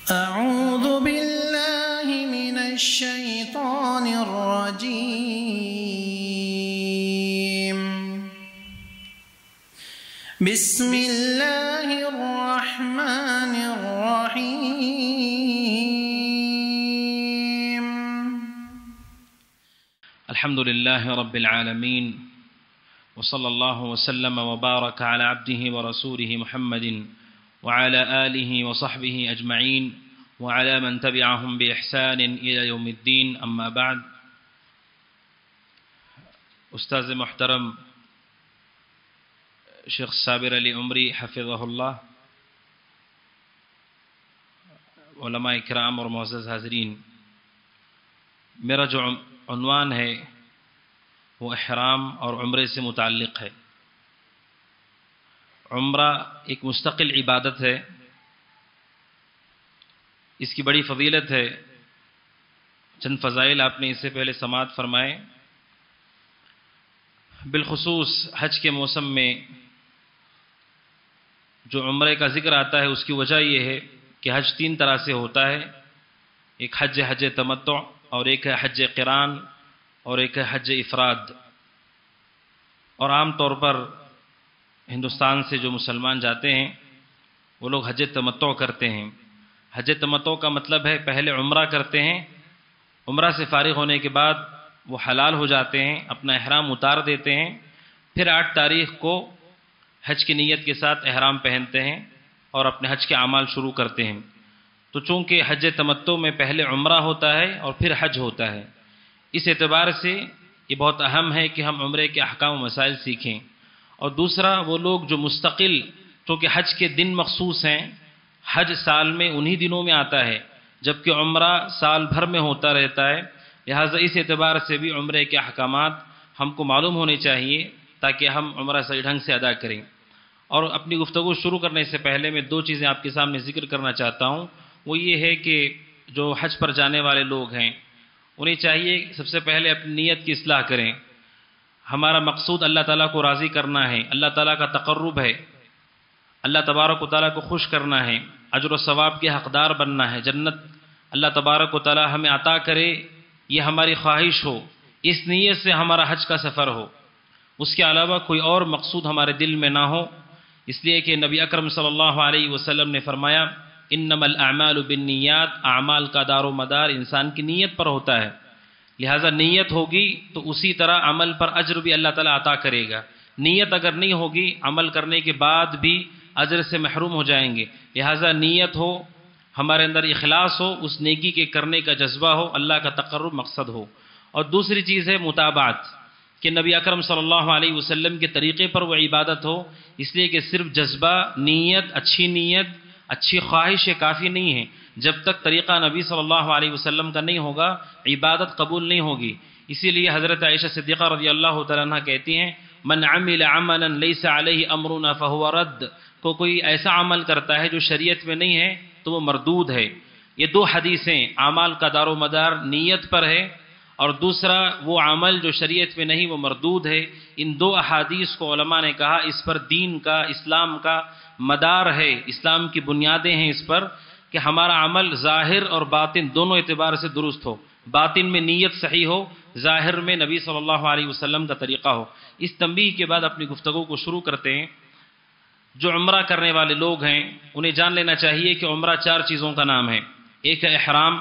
أعوذ بالله من الشيطان الرجيم. بسم الله الرحمن الرحيم. الحمد لله رب العالمين، وصلى الله وسلم وبارك على عبده ورسوله محمد وعلى آله وصحبه أجمعين وعلى من تبعهم بإحسان إلى يوم الدين. أما بعد، استاذ محترم شیخ صابر علی عمری حفظہ اللہ، علماء کرام اور معزز حاضرین، میرا جو عنوان ہے وہ احرام اور عمرے سے متعلق ہے۔ عمرہ ایک مستقل عبادت ہے، اس کی بڑی فضیلت ہے۔ چند فضائل آپ نے اس سے پہلے سماعت فرمائے۔ بالخصوص حج کے موسم میں جو عمرے کا ذکر آتا ہے اس کی وجہ یہ ہے کہ حج تین طرح سے ہوتا ہے، ایک حج تمتع، اور ایک ہے حج قران، اور ایک ہے حج افراد۔ اور عام طور پر ہندوستان سے جو مسلمان جاتے ہیں وہ لوگ حج تمتع کرتے ہیں۔ حج تمتع کا مطلب ہے پہلے عمرہ کرتے ہیں، عمرہ سے فارغ ہونے کے بعد وہ حلال ہو جاتے ہیں، اپنا احرام اتار دیتے ہیں، پھر 8 تاریخ کو حج کی نیت کے ساتھ احرام پہنتے ہیں اور اپنے حج کے اعمال شروع کرتے ہیں۔ تو چونکہ حج تمتع میں پہلے عمرہ ہوتا ہے اور پھر حج ہوتا ہے، اس اعتبار سے یہ بہت اہم ہے کہ ہم عمرے کے احکام و مسائل سیکھیں۔ اور دوسرا، وہ لوگ جو مستقل، چونکہ حج کے دن مخصوص ہیں، حج سال میں انہی دنوں میں آتا ہے جبکہ عمرہ سال بھر میں ہوتا رہتا ہے، لہٰذا اس اعتبار سے بھی عمرے کے احکامات ہم کو معلوم ہونے چاہیے تاکہ ہم عمرہ صحیح ڈھنگ سے ادا کریں۔ اور اپنی گفتگو شروع کرنے سے پہلے میں 2 چیزیں آپ کے سامنے ذکر کرنا چاہتا ہوں۔ وہ یہ ہے کہ جو حج پر جانے والے لوگ ہیں انہیں چاہیے سب سے پہلے اپنی نیت کی اصلاح کریں۔ ہمارا مقصود اللہ تعالیٰ کو راضی کرنا ہے، اللہ تعالیٰ کا تقرب ہے، اللہ تبارک و تعالیٰ کو خوش کرنا ہے، اجر و ثواب کے حقدار بننا ہے، جنت اللہ تبارک و تعالیٰ ہمیں عطا کرے، یہ ہماری خواہش ہو، اس نیت سے ہمارا حج کا سفر ہو، اس کے علاوہ کوئی اور مقصود ہمارے دل میں نہ ہو۔ اس لیے کہ نبی اکرم صلی اللہ علیہ وسلم نے فرمایا انما الاعمال بالنیات، اعمال کا دار و مدار انسان کی نیت پر ہوتا ہے، لہٰذا نیت ہوگی تو اسی طرح عمل پر اجر بھی اللہ تعالیٰ عطا کرے گا۔ نیت اگر نہیں ہوگی عمل کرنے کے بعد بھی اجر سے محروم ہو جائیں گے، لہٰذا نیت ہو، ہمارے اندر اخلاص ہو، اس نیکی کے کرنے کا جذبہ ہو، اللہ کا تقرب مقصد ہو۔ اور دوسری چیز ہے متابعت، کہ نبی اکرم صلی اللہ علیہ وسلم کے طریقے پر وہ عبادت ہو، اس لیے کہ صرف جذبہ، نیت، اچھی خواہش کافی نہیں ہے۔ جب تک طریقہ نبی صلی اللہ علیہ وسلم کا نہیں ہوگا عبادت قبول نہیں ہوگی۔ اسی لیے حضرت عائشہ صدیقہ رضی اللہ تعالیٰ عنہ کہتی ہیں من عمل عملا لیس علیہ امرنا فہو رد، کوئی ایسا عمل کرتا ہے جو شریعت میں نہیں ہے تو وہ مردود ہے۔ یہ 2 حدیثیں، اعمال کا دار و مدار نیت پر ہے، اور دوسرا وہ عمل جو شریعت میں نہیں وہ مردود ہے۔ ان 2 احادیث کو علماء نے کہا اس پر دین کا، اسلام کا مدار ہے، اسلام کی بنیادیں ہیں اس پر کہ ہمارا عمل ظاہر اور باطن دونوں اعتبار سے درست ہو، باطن میں نیت صحیح ہو، ظاہر میں نبی صلی اللہ علیہ وسلم کا طریقہ ہو۔ اس تنبیہ کے بعد اپنی گفتگو کو شروع کرتے ہیں۔ جو عمرہ کرنے والے لوگ ہیں انہیں جان لینا چاہیے کہ عمرہ 4 چیزوں کا نام ہے۔ ایک ہے احرام،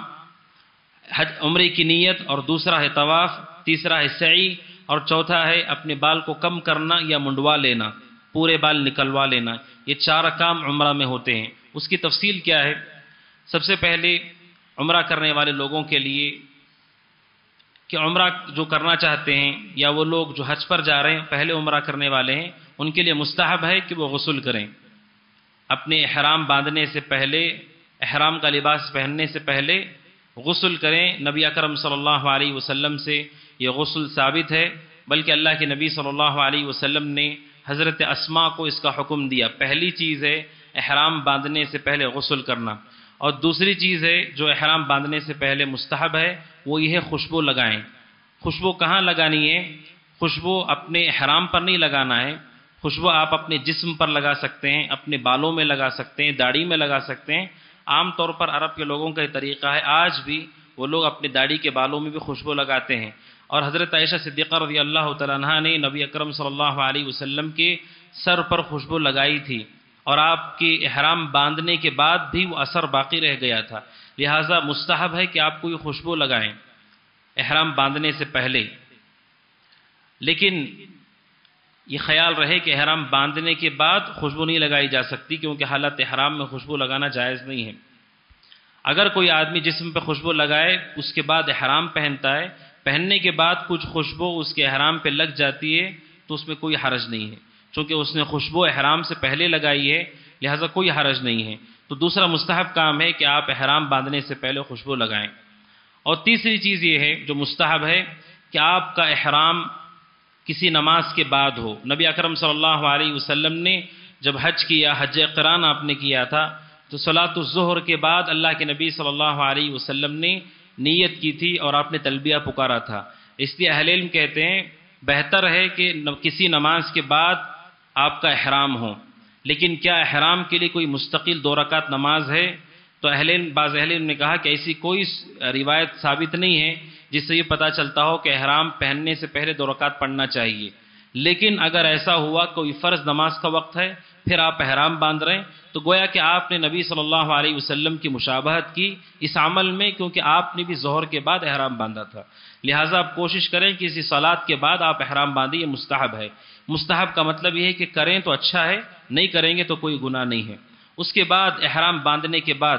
عمرے کی نیت، اور دوسرا ہے طواف، تیسرا ہے سعی، اور چوتھا ہے اپنے بال کو کم کرنا یا منڈوا لینا، پورے بال نکلوا لینا۔ یہ 4 کام عمرہ میں ہوتے ہیں۔ اس کی تفصیل کیا ہے؟ سب سے پہلے عمرہ کرنے والے لوگوں کے لیے کہ عمرہ جو کرنا چاہتے ہیں یا وہ لوگ جو حج پر جا رہے ہیں پہلے عمرہ کرنے والے ہیں، ان کے لیے مستحب ہے کہ وہ غسل کریں۔ اپنے احرام باندھنے سے پہلے، احرام کا لباس پہننے سے پہلے غسل کریں۔ نبی اکرم صلی اللہ علیہ وسلم سے یہ غسل ثابت ہے، بلکہ اللہ کے نبی صلی اللہ علیہ وسلم نے حضرت اسماء کو اس کا حکم دیا۔ پہلی چیز ہے احرام باندھنے سے پہلے غسل کرنا، اور دوسری چیز ہے جو احرام باندھنے سے پہلے مستحب ہے وہ یہ ہے خوشبو لگائیں۔ خوشبو کہاں لگانی ہے؟ خوشبو اپنے احرام پر نہیں لگانا ہے، خوشبو آپ اپنے جسم پر لگا سکتے ہیں، اپنے بالوں میں لگا سکتے ہیں، داڑھی میں لگا سکتے ہیں، عام طور پر عرب کے لوگوں کا یہ طریقہ ہے، آج بھی وہ لوگ اپنی داڑھی کے بالوں میں بھی خوشبو لگاتے ہیں. اور حضرت عائشہ صدیقہ رضی اللہ تعالیٰ عنہا نے نبی اکرم صلی اللہ علیہ وسلم کے سر پر خوشبو لگائی تھی، اور آپ کے احرام باندھنے کے بعد بھی وہ اثر باقی رہ گیا تھا. لہٰذا مستحب ہے کہ آپ کو یہ خوشبو لگائیں احرام باندھنے سے پہلے. لیکن یہ خیال رہے کہ احرام باندھنے کے بعد خوشبو نہیں لگائی جا سکتی، کیونکہ حالت احرام میں خوشبو لگانا جائز نہیں ہے. اگر کوئی آدمی جسم پہ خوشبو لگائے اس کے بعد احرام پہنتا ہے، پہننے کے بعد کچھ خوشبو اس کے احرام پہ لگ جاتی ہے تو اس میں کوئی حرج نہیں ہے، چونکہ اس نے خوشبو احرام سے پہلے لگائی ہے، لہذا کوئی حرج نہیں ہے. تو دوسرا مستحب کام ہے کہ آپ احرام باندھنے سے پہلے خوشبو لگائیں. اور تیسری چیز یہ ہے جو مستحب ہے کہ آپ کا احرام کسی نماز کے بعد ہو. نبی اکرم صلی اللہ علیہ وسلم نے جب حج کیا، حج قران آپ نے کیا تھا، تو صلاۃ الظہر کے بعد اللہ کے نبی صلی اللہ علیہ وسلم نے نیت کی تھی اور آپ نے تلبیہ پکارا تھا. اس لیے اہل علم کہتے ہیں بہتر ہے کہ کسی نماز کے بعد آپ کا احرام ہو. لیکن کیا احرام کے لیے کوئی مستقل 2 رکعت نماز ہے؟ تو بعض اہل علم نے کہا کہ ایسی کوئی روایت ثابت نہیں ہے جس سے یہ پتہ چلتا ہو کہ احرام پہننے سے پہلے 2 رکعت پڑھنا چاہیے. لیکن اگر ایسا ہوا کوئی فرض نماز کا وقت ہے پھر آپ احرام باندھ رہے ہیں تو گویا کہ آپ نے نبی صلی اللہ علیہ وسلم کی مشابہت کی اس عمل میں، کیونکہ آپ نے بھی ظہر کے بعد احرام باندھا تھا. لہٰذا آپ کوشش کریں کہ اسی صلاۃ کے بعد آپ احرام باندھیں، یہ مستحب ہے. مستحب کا مطلب یہ ہے کہ کریں تو اچھا ہے، نہیں کریں گے تو کوئی گناہ نہیں ہے. اس کے بعد احرام باندھنے کے بعد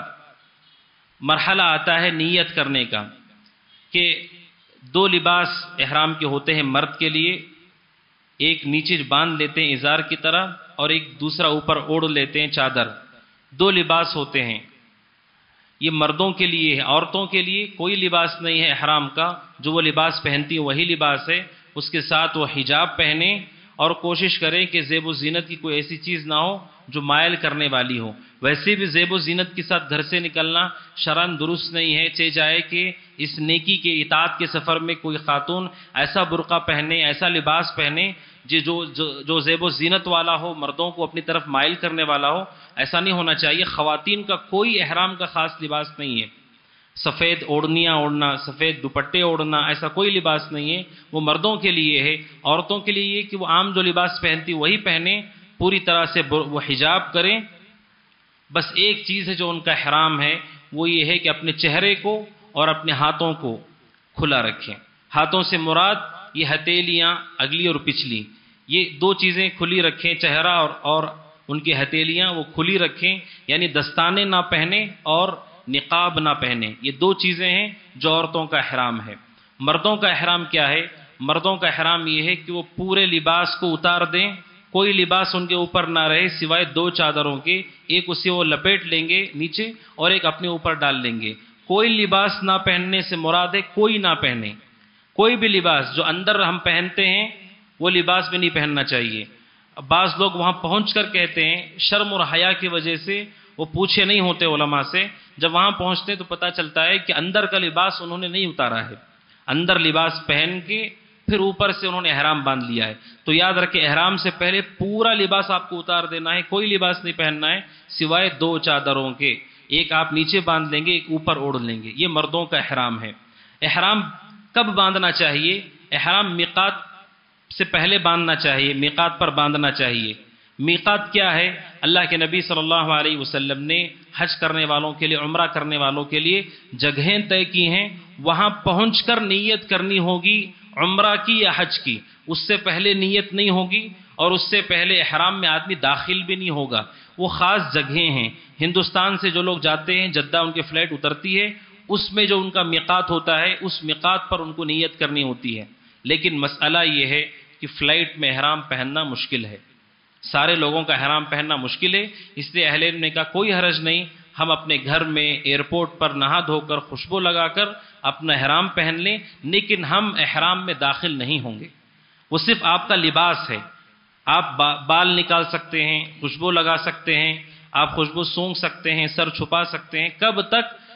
مرحلہ آتا ہے نیت کرنے کا، کہ 2 لباس احرام کے ہوتے ہیں مرد کے لیے، ایک نیچے باندھ لیتے ہیں ازار کی طرح اور ایک دوسرا اوپر اوڑھ لیتے ہیں چادر. 2 لباس ہوتے ہیں، یہ مردوں کے لیے ہے. عورتوں کے لیے کوئی لباس نہیں ہے احرام کا، جو وہ لباس پہنتی ہیں وہی لباس ہے. اس کے ساتھ وہ حجاب پہنیں اور کوشش کریں کہ زیب و زینت کی کوئی ایسی چیز نہ ہو جو مائل کرنے والی ہو. ویسے بھی زیب و زینت کے ساتھ گھر سے نکلنا شرعاً درست نہیں ہے. چہ جائے کہ اس نیکی کے اطاعت کے سفر میں کوئی خاتون ایسا برقع پہنے، ایسا لباس پہنے جو زیب و زینت والا ہو، مردوں کو اپنی طرف مائل کرنے والا ہو. ایسا نہیں ہونا چاہیے. خواتین کا کوئی احرام کا خاص لباس نہیں ہے. سفید اوڑھنیاں اوڑھنا، سفید دوپٹے اوڑھنا، ایسا کوئی لباس نہیں ہے. وہ مردوں کے لیے ہے. عورتوں کے لیے یہ کہ وہ عام جو لباس پہنتی وہی پہنیں، پوری طرح سے وہ حجاب کریں. بس ایک چیز ہے جو ان کا احرام ہے، وہ یہ ہے کہ اپنے چہرے کو اور اپنے ہاتھوں کو کھلا رکھیں. ہاتھوں سے مراد یہ ہتھیلیاں اگلی اور پچھلی، یہ 2 چیزیں کھلی رکھیں. چہرہ اور ان کی ہتھیلیاں وہ کھلی رکھیں، یعنی دستانے نہ پہنیں اور نقاب نہ پہنیں. یہ 2 چیزیں ہیں جو عورتوں کا احرام ہے. مردوں کا احرام کیا ہے؟ مردوں کا احرام یہ ہے کہ وہ پورے لباس کو اتار دیں، کوئی لباس ان کے اوپر نہ رہے سوائے 2 چادروں کے. ایک اسے وہ لپیٹ لیں گے نیچے اور ایک اپنے اوپر ڈال لیں گے. کوئی لباس نہ پہننے سے مراد ہے کوئی نہ پہنے. کوئی بھی لباس جو اندر ہم پہنتے ہیں وہ لباس بھی نہیں پہننا چاہیے. بعض لوگ وہاں پہنچ کر کہتے ہیں، شرم اور حیا کی وجہ سے وہ پوچھے نہیں ہوتے علماء سے. جب وہاں پہنچتے تو پتہ چلتا ہے کہ اندر کا لباس انہوں نے نہیں اتارا ہے. اندر لباس پہن کے پھر اوپر سے انہوں نے احرام باندھ لیا ہے. تو یاد رکھیں احرام سے پہلے پورا لباس آپ کو اتار دینا ہے. کوئی لباس نہیں پہننا ہے سوائے 2 چادروں کے. ایک آپ نیچے باندھ لیں گے، ایک اوپر اوڑھ لیں گے. یہ مردوں کا احرام ہے. احرام کب باندھنا چاہیے؟ احرام میقات سے پہلے باندھنا چاہیے، میقات پر باندھنا چاہیے. میقات کیا ہے؟ اللہ کے نبی صلی اللہ علیہ وسلم نے حج کرنے والوں کے لیے، عمرہ کرنے والوں کے لیے جگہیں طے کی ہیں. وہاں پہنچ کر نیت کرنی ہوگی عمرہ کی یا حج کی. اس سے پہلے نیت نہیں ہوگی اور اس سے پہلے احرام میں آدمی داخل بھی نہیں ہوگا. وہ خاص جگہیں ہیں. ہندوستان سے جو لوگ جاتے ہیں، جدہ ان کی فلائٹ اترتی ہے، اس میں جو ان کا میقات ہوتا ہے اس میقات پر ان کو نیت کرنی ہوتی ہے. لیکن مسئلہ یہ ہے کہ فلائٹ میں احرام پہننا مشکل ہے. سارے لوگوں کا احرام پہننا مشکل ہے. اس لیے اہل علم نے کہا کوئی حرج نہیں، ہم اپنے گھر میں ایئرپورٹ پر نہا دھو کر خوشبو لگا کر اپنا احرام پہن لیں، لیکن ہم احرام میں داخل نہیں ہوں گے. وہ صرف آپ کا لباس ہے. آپ بال نکال سکتے ہیں، خوشبو لگا سکتے ہیں، آپ خوشبو سونگھ سکتے ہیں، سر چھپا سکتے ہیں. کب تک؟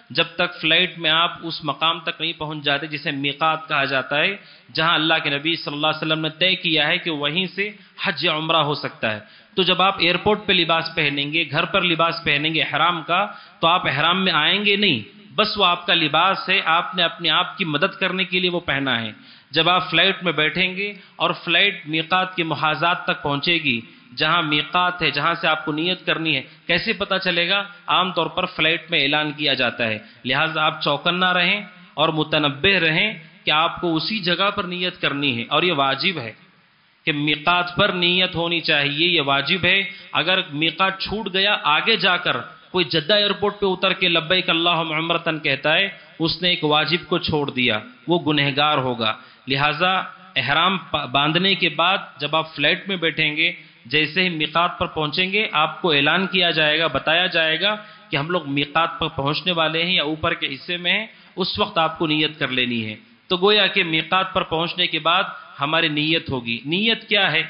جب تک فلائٹ میں آپ اس مقام تک نہیں پہنچ جاتے جسے میقات کہا جاتا ہے، جہاں اللہ کے نبی صلی اللہ علیہ وسلم نے طے کیا ہے کہ وہیں سے حج یا عمرہ ہو سکتا ہے۔ تو جب آپ ایئرپورٹ پہ لباس پہنیں گے، گھر پر لباس پہنیں گے احرام کا، تو آپ احرام میں آئیں گے نہیں، بس وہ آپ کا لباس ہے، آپ نے اپنے آپ کی مدد کرنے کے لیے وہ پہنا ہے۔ جب آپ فلائٹ میں بیٹھیں گے اور فلائٹ میقات کے محاذات تک پہنچے گی، جہاں میقات ہے، جہاں سے آپ کو نیت کرنی ہے، کیسے پتہ چلے گا؟ عام طور پر فلائٹ میں اعلان کیا جاتا ہے، لہٰذا آپ چوکنا رہیں اور متنبہ رہیں کہ آپ کو اسی جگہ پر نیت کرنی ہے، اور یہ واجب ہے کہ میقات پر نیت ہونی چاہیے، یہ واجب ہے۔ اگر میقات چھوٹ گیا، آگے جا کر کوئی جدہ ایئرپورٹ پہ اتر کے لبیک اللہم عمرتن کہتا ہے، اس نے ایک واجب کو چھوڑ دیا، وہ گنہگار ہوگا۔ لہٰذا احرام باندھنے کے بعد جب آپ فلائٹ میں بیٹھیں گے، جیسے ہی میقات پر پہنچیں گے، آپ کو اعلان کیا جائے گا، بتایا جائے گا کہ ہم لوگ میقات پر پہنچنے والے ہیں یا اوپر کے حصے میں ہیں، اس وقت آپ کو نیت کر لینی ہے۔ تو گویا کہ میقات پر پہنچنے کے بعد ہماری نیت ہوگی۔ نیت کیا ہے؟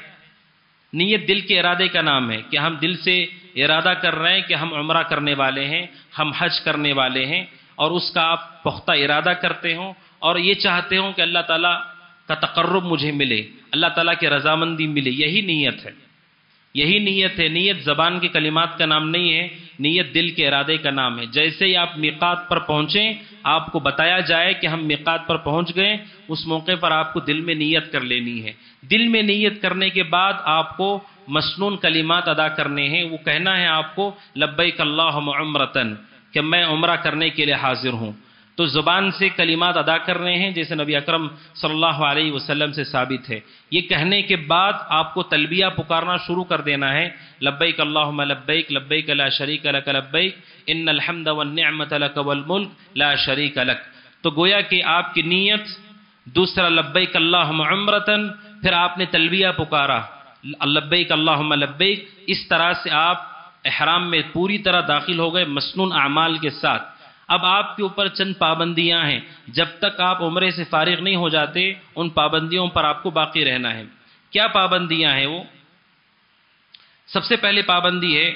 نیت دل کے ارادے کا نام ہے کہ ہم دل سے ارادہ کر رہے ہیں کہ ہم عمرہ کرنے والے ہیں، ہم حج کرنے والے ہیں، اور اس کا آپ پختہ ارادہ کرتے ہوں اور یہ چاہتے ہوں کہ اللہ تعالیٰ کا تقرب مجھے ملے، اللہ تعالیٰ کی رضامندی ملے، یہی نیت ہے، یہی نیت ہے۔ نیت زبان کے کلمات کا نام نہیں ہے، نیت دل کے ارادے کا نام ہے۔ جیسے ہی آپ میقات پر پہنچیں، آپ کو بتایا جائے کہ ہم میقات پر پہنچ گئے، اس موقع پر آپ کو دل میں نیت کر لینی ہے۔ دل میں نیت کرنے کے بعد آپ کو مسنون کلمات ادا کرنے ہیں، وہ کہنا ہے آپ کو لبیک اللہم عمرتن، کہ میں عمرہ کرنے کے لیے حاضر ہوں۔ تو زبان سے کلمات ادا کر رہے ہیں جیسے نبی اکرم صلی اللہ علیہ وسلم سے ثابت ہے۔ یہ کہنے کے بعد آپ کو تلبیہ پکارنا شروع کر دینا ہے، لبیک اللہم لبیک، لبیک لا شریک لک لبیک، ان الحمد والنعمت لک والملک لا شریک لک۔ تو گویا کہ آپ کی نیت، دوسرا لبیک اللہم عمرتن، پھر آپ نے تلبیہ پکارا لبیک اللہم لبیک، اس طرح سے آپ احرام میں پوری طرح داخل ہو گئے مسنون اعمال کے ساتھ۔ اب آپ کے اوپر چند پابندیاں ہیں، جب تک آپ عمرے سے فارغ نہیں ہو جاتے ان پابندیوں پر آپ کو باقی رہنا ہے۔ کیا پابندیاں ہیں وہ؟ سب سے پہلے پابندی ہے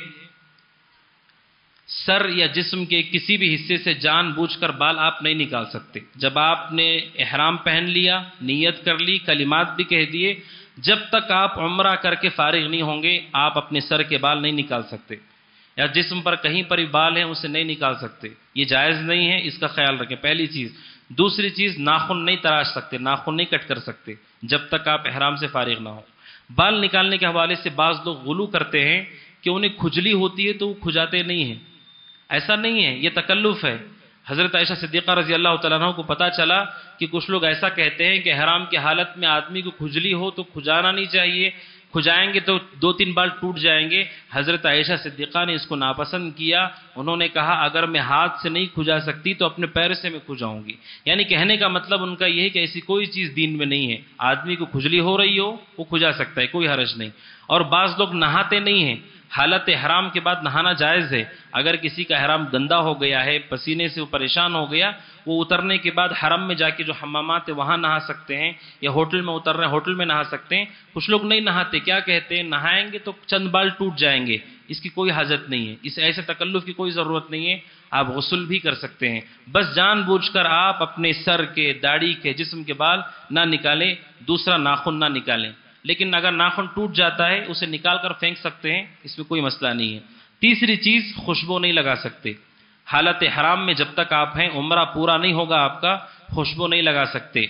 سر یا جسم کے کسی بھی حصے سے جان بوجھ کر بال آپ نہیں نکال سکتے۔ جب آپ نے احرام پہن لیا، نیت کر لی، کلمات بھی کہہ دیے، جب تک آپ عمرہ کر کے فارغ نہیں ہوں گے آپ اپنے سر کے بال نہیں نکال سکتے، یا جسم پر کہیں پر بھی بال ہیں اسے نہیں نکال سکتے، یہ جائز نہیں ہے، اس کا خیال رکھیں، پہلی چیز۔ دوسری چیز، ناخن نہیں تراش سکتے، ناخن نہیں کٹ کر سکتے جب تک آپ احرام سے فارغ نہ ہو۔ بال نکالنے کے حوالے سے بعض لوگ غلو کرتے ہیں کہ انہیں کھجلی ہوتی ہے تو وہ کھجاتے نہیں ہیں، ایسا نہیں ہے، یہ تکلف ہے۔ حضرت عائشہ صدیقہ رضی اللہ تعالیٰ عنہ کو پتہ چلا کہ کچھ لوگ ایسا کہتے ہیں کہ احرام کی حالت میں آدمی کو کھجلی ہو تو کھجانا نہیں چاہیے، کھجائیں گے تو 2-3 بال ٹوٹ جائیں گے۔ حضرت عائشہ صدیقہ نے اس کو ناپسند کیا، انہوں نے کہا اگر میں ہاتھ سے نہیں کھجا سکتی تو اپنے پیر سے میں کھجاؤں گی۔ یعنی کہنے کا مطلب ان کا یہ ہے کہ ایسی کوئی چیز دین میں نہیں ہے، آدمی کو کھجلی ہو رہی ہو وہ کھجا سکتا ہے، کوئی حرج نہیں۔ اور بعض لوگ نہاتے نہیں ہیں، حالت احرام کے بعد نہانا جائز ہے۔ اگر کسی کا احرام گندا ہو گیا ہے، پسینے سے وہ پریشان ہو گیا، وہ اترنے کے بعد حرم میں جا کے جو حمامات ہیں وہاں نہا سکتے ہیں، یا ہوٹل میں اتر رہے ہیں ہوٹل میں نہا سکتے ہیں۔ کچھ لوگ نہیں نہاتے، کیا کہتے ہیں نہائیں گے تو چند بال ٹوٹ جائیں گے، اس کی کوئی حاجت نہیں ہے، اس ایسے تکلف کی کوئی ضرورت نہیں ہے، آپ غسل بھی کر سکتے ہیں۔ بس جان بوجھ کر آپ اپنے سر کے، داڑھی کے، جسم کے بال نہ نکالیں، دوسرا ناخن نہ نکالیں۔ لیکن اگر ناخن ٹوٹ جاتا ہے اسے نکال کر پھینک سکتے ہیں، اس میں کوئی مسئلہ نہیں ہے۔ تیسری چیز، خوشبو نہیں لگا سکتے۔ حالت حرام میں جب تک آپ ہیں، عمرہ پورا نہیں ہوگا آپ کا، خوشبو نہیں لگا سکتے،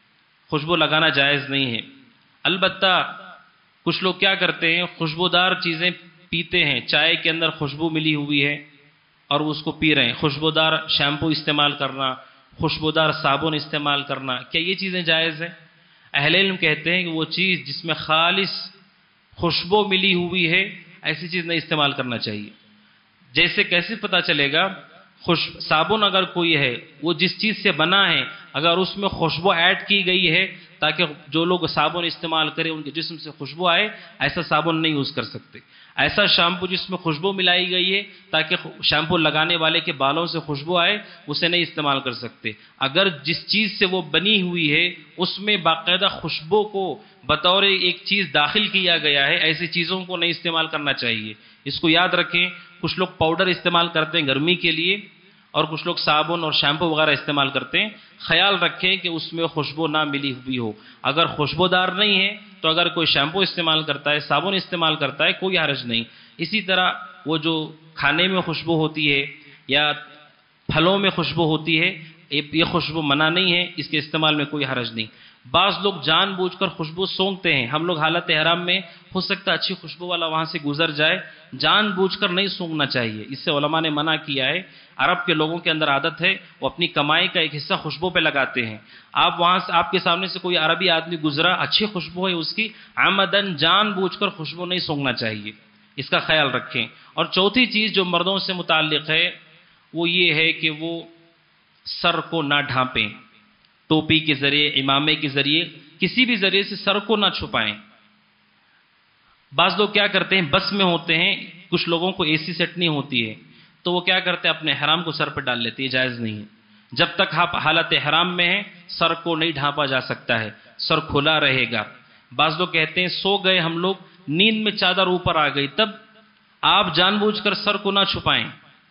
خوشبو لگانا جائز نہیں ہے۔ البتہ کچھ لوگ کیا کرتے ہیں، خوشبودار چیزیں پیتے ہیں، چائے کے اندر خوشبو ملی ہوئی ہے اور اس کو پی رہے ہیں، خوشبودار شیمپو استعمال کرنا، خوشبودار صابن استعمال کرنا، کیا یہ چیزیں جائز ہیں؟ اہل علم کہتے ہیں کہ وہ چیز جس میں خالص خوشبو ملی ہوئی ہے ایسی چیز نہیں استعمال کرنا چاہیے۔ جیسے کیسے پتہ چلے گا؟ صابن اگر کوئی ہے وہ جس چیز سے بنا ہے، اگر اس میں خوشبو ایڈ کی گئی ہے تاکہ جو لوگ صابن استعمال کریں ان کے جسم سے خوشبو آئے، ایسا صابن نہیں یوز کر سکتے۔ ایسا شیمپو جس میں خوشبو ملائی گئی ہے تاکہ شیمپو لگانے والے کے بالوں سے خوشبو آئے، اسے نہیں استعمال کر سکتے۔ اگر جس چیز سے وہ بنی ہوئی ہے اس میں باقاعدہ خوشبو کو بطور ایک چیز داخل کیا گیا ہے، ایسی چیزوں کو نہیں استعمال کرنا چاہیے۔ اس کو یاد رکھیں۔ کچھ لوگ پاؤڈر استعمال کرتے ہیں گرمی کے لیے، اور کچھ لوگ صابن اور شیمپو وغیرہ استعمال کرتے ہیں، خیال رکھیں کہ اس میں خوشبو نہ ملی ہوئی ہو. اگر خوشبودار نہیں ہے تو اگر کوئی شیمپو استعمال کرتا ہے، صابن استعمال کرتا ہے، کوئی حرج نہیں. اسی طرح وہ جو کھانے میں خوشبو ہوتی ہے یا پھلوں میں خوشبو ہوتی ہے، یہ خوشبو منع نہیں ہے، اس کے استعمال میں کوئی حرج نہیں. بعض لوگ جان بوجھ کر خوشبو سونگھتے ہیں. ہم لوگ حالت احرام میں ہو سکتا ہے اچھی خوشبو والا وہاں سے گزر جائے، جان بوجھ کر نہیں سونگھنا چاہیے. اس سے علماء نے منع کیا ہے. عرب کے لوگوں کے اندر عادت ہے، وہ اپنی کمائی کا ایک حصہ خوشبو پہ لگاتے ہیں. آپ وہاں سے، آپ کے سامنے سے کوئی عربی آدمی گزرا، اچھی خوشبو ہے اس کی، عمدن جان بوجھ کر خوشبو نہیں سونگھنا چاہیے. اس کا خیال رکھیں. اور چوتھی چیز جو مردوں سے متعلق ہے وہ یہ ہے کہ وہ سر کو نہ ڈھانپیں. ٹوپی کے ذریعے، امامے کے ذریعے، کسی بھی ذریعے سے سر کو نہ چھپائیں. بعض لوگ کیا کرتے ہیں، بس میں ہوتے ہیں، کچھ لوگوں کو اے سی سیٹ نہیں ہوتی ہے تو وہ کیا کرتے ہیں، اپنے احرام کو سر پہ ڈال لیتے ہیں. جائز نہیں ہے. جب تک آپ حالت احرام میں ہیں سر کو نہیں ڈھانپا جا سکتا ہے، سر کھلا رہے گا. بعض لوگ کہتے ہیں سو گئے ہم لوگ، نیند میں چادر اوپر آ گئی، تب آپ جان بوجھ کر سر کو نہ چھپائیں.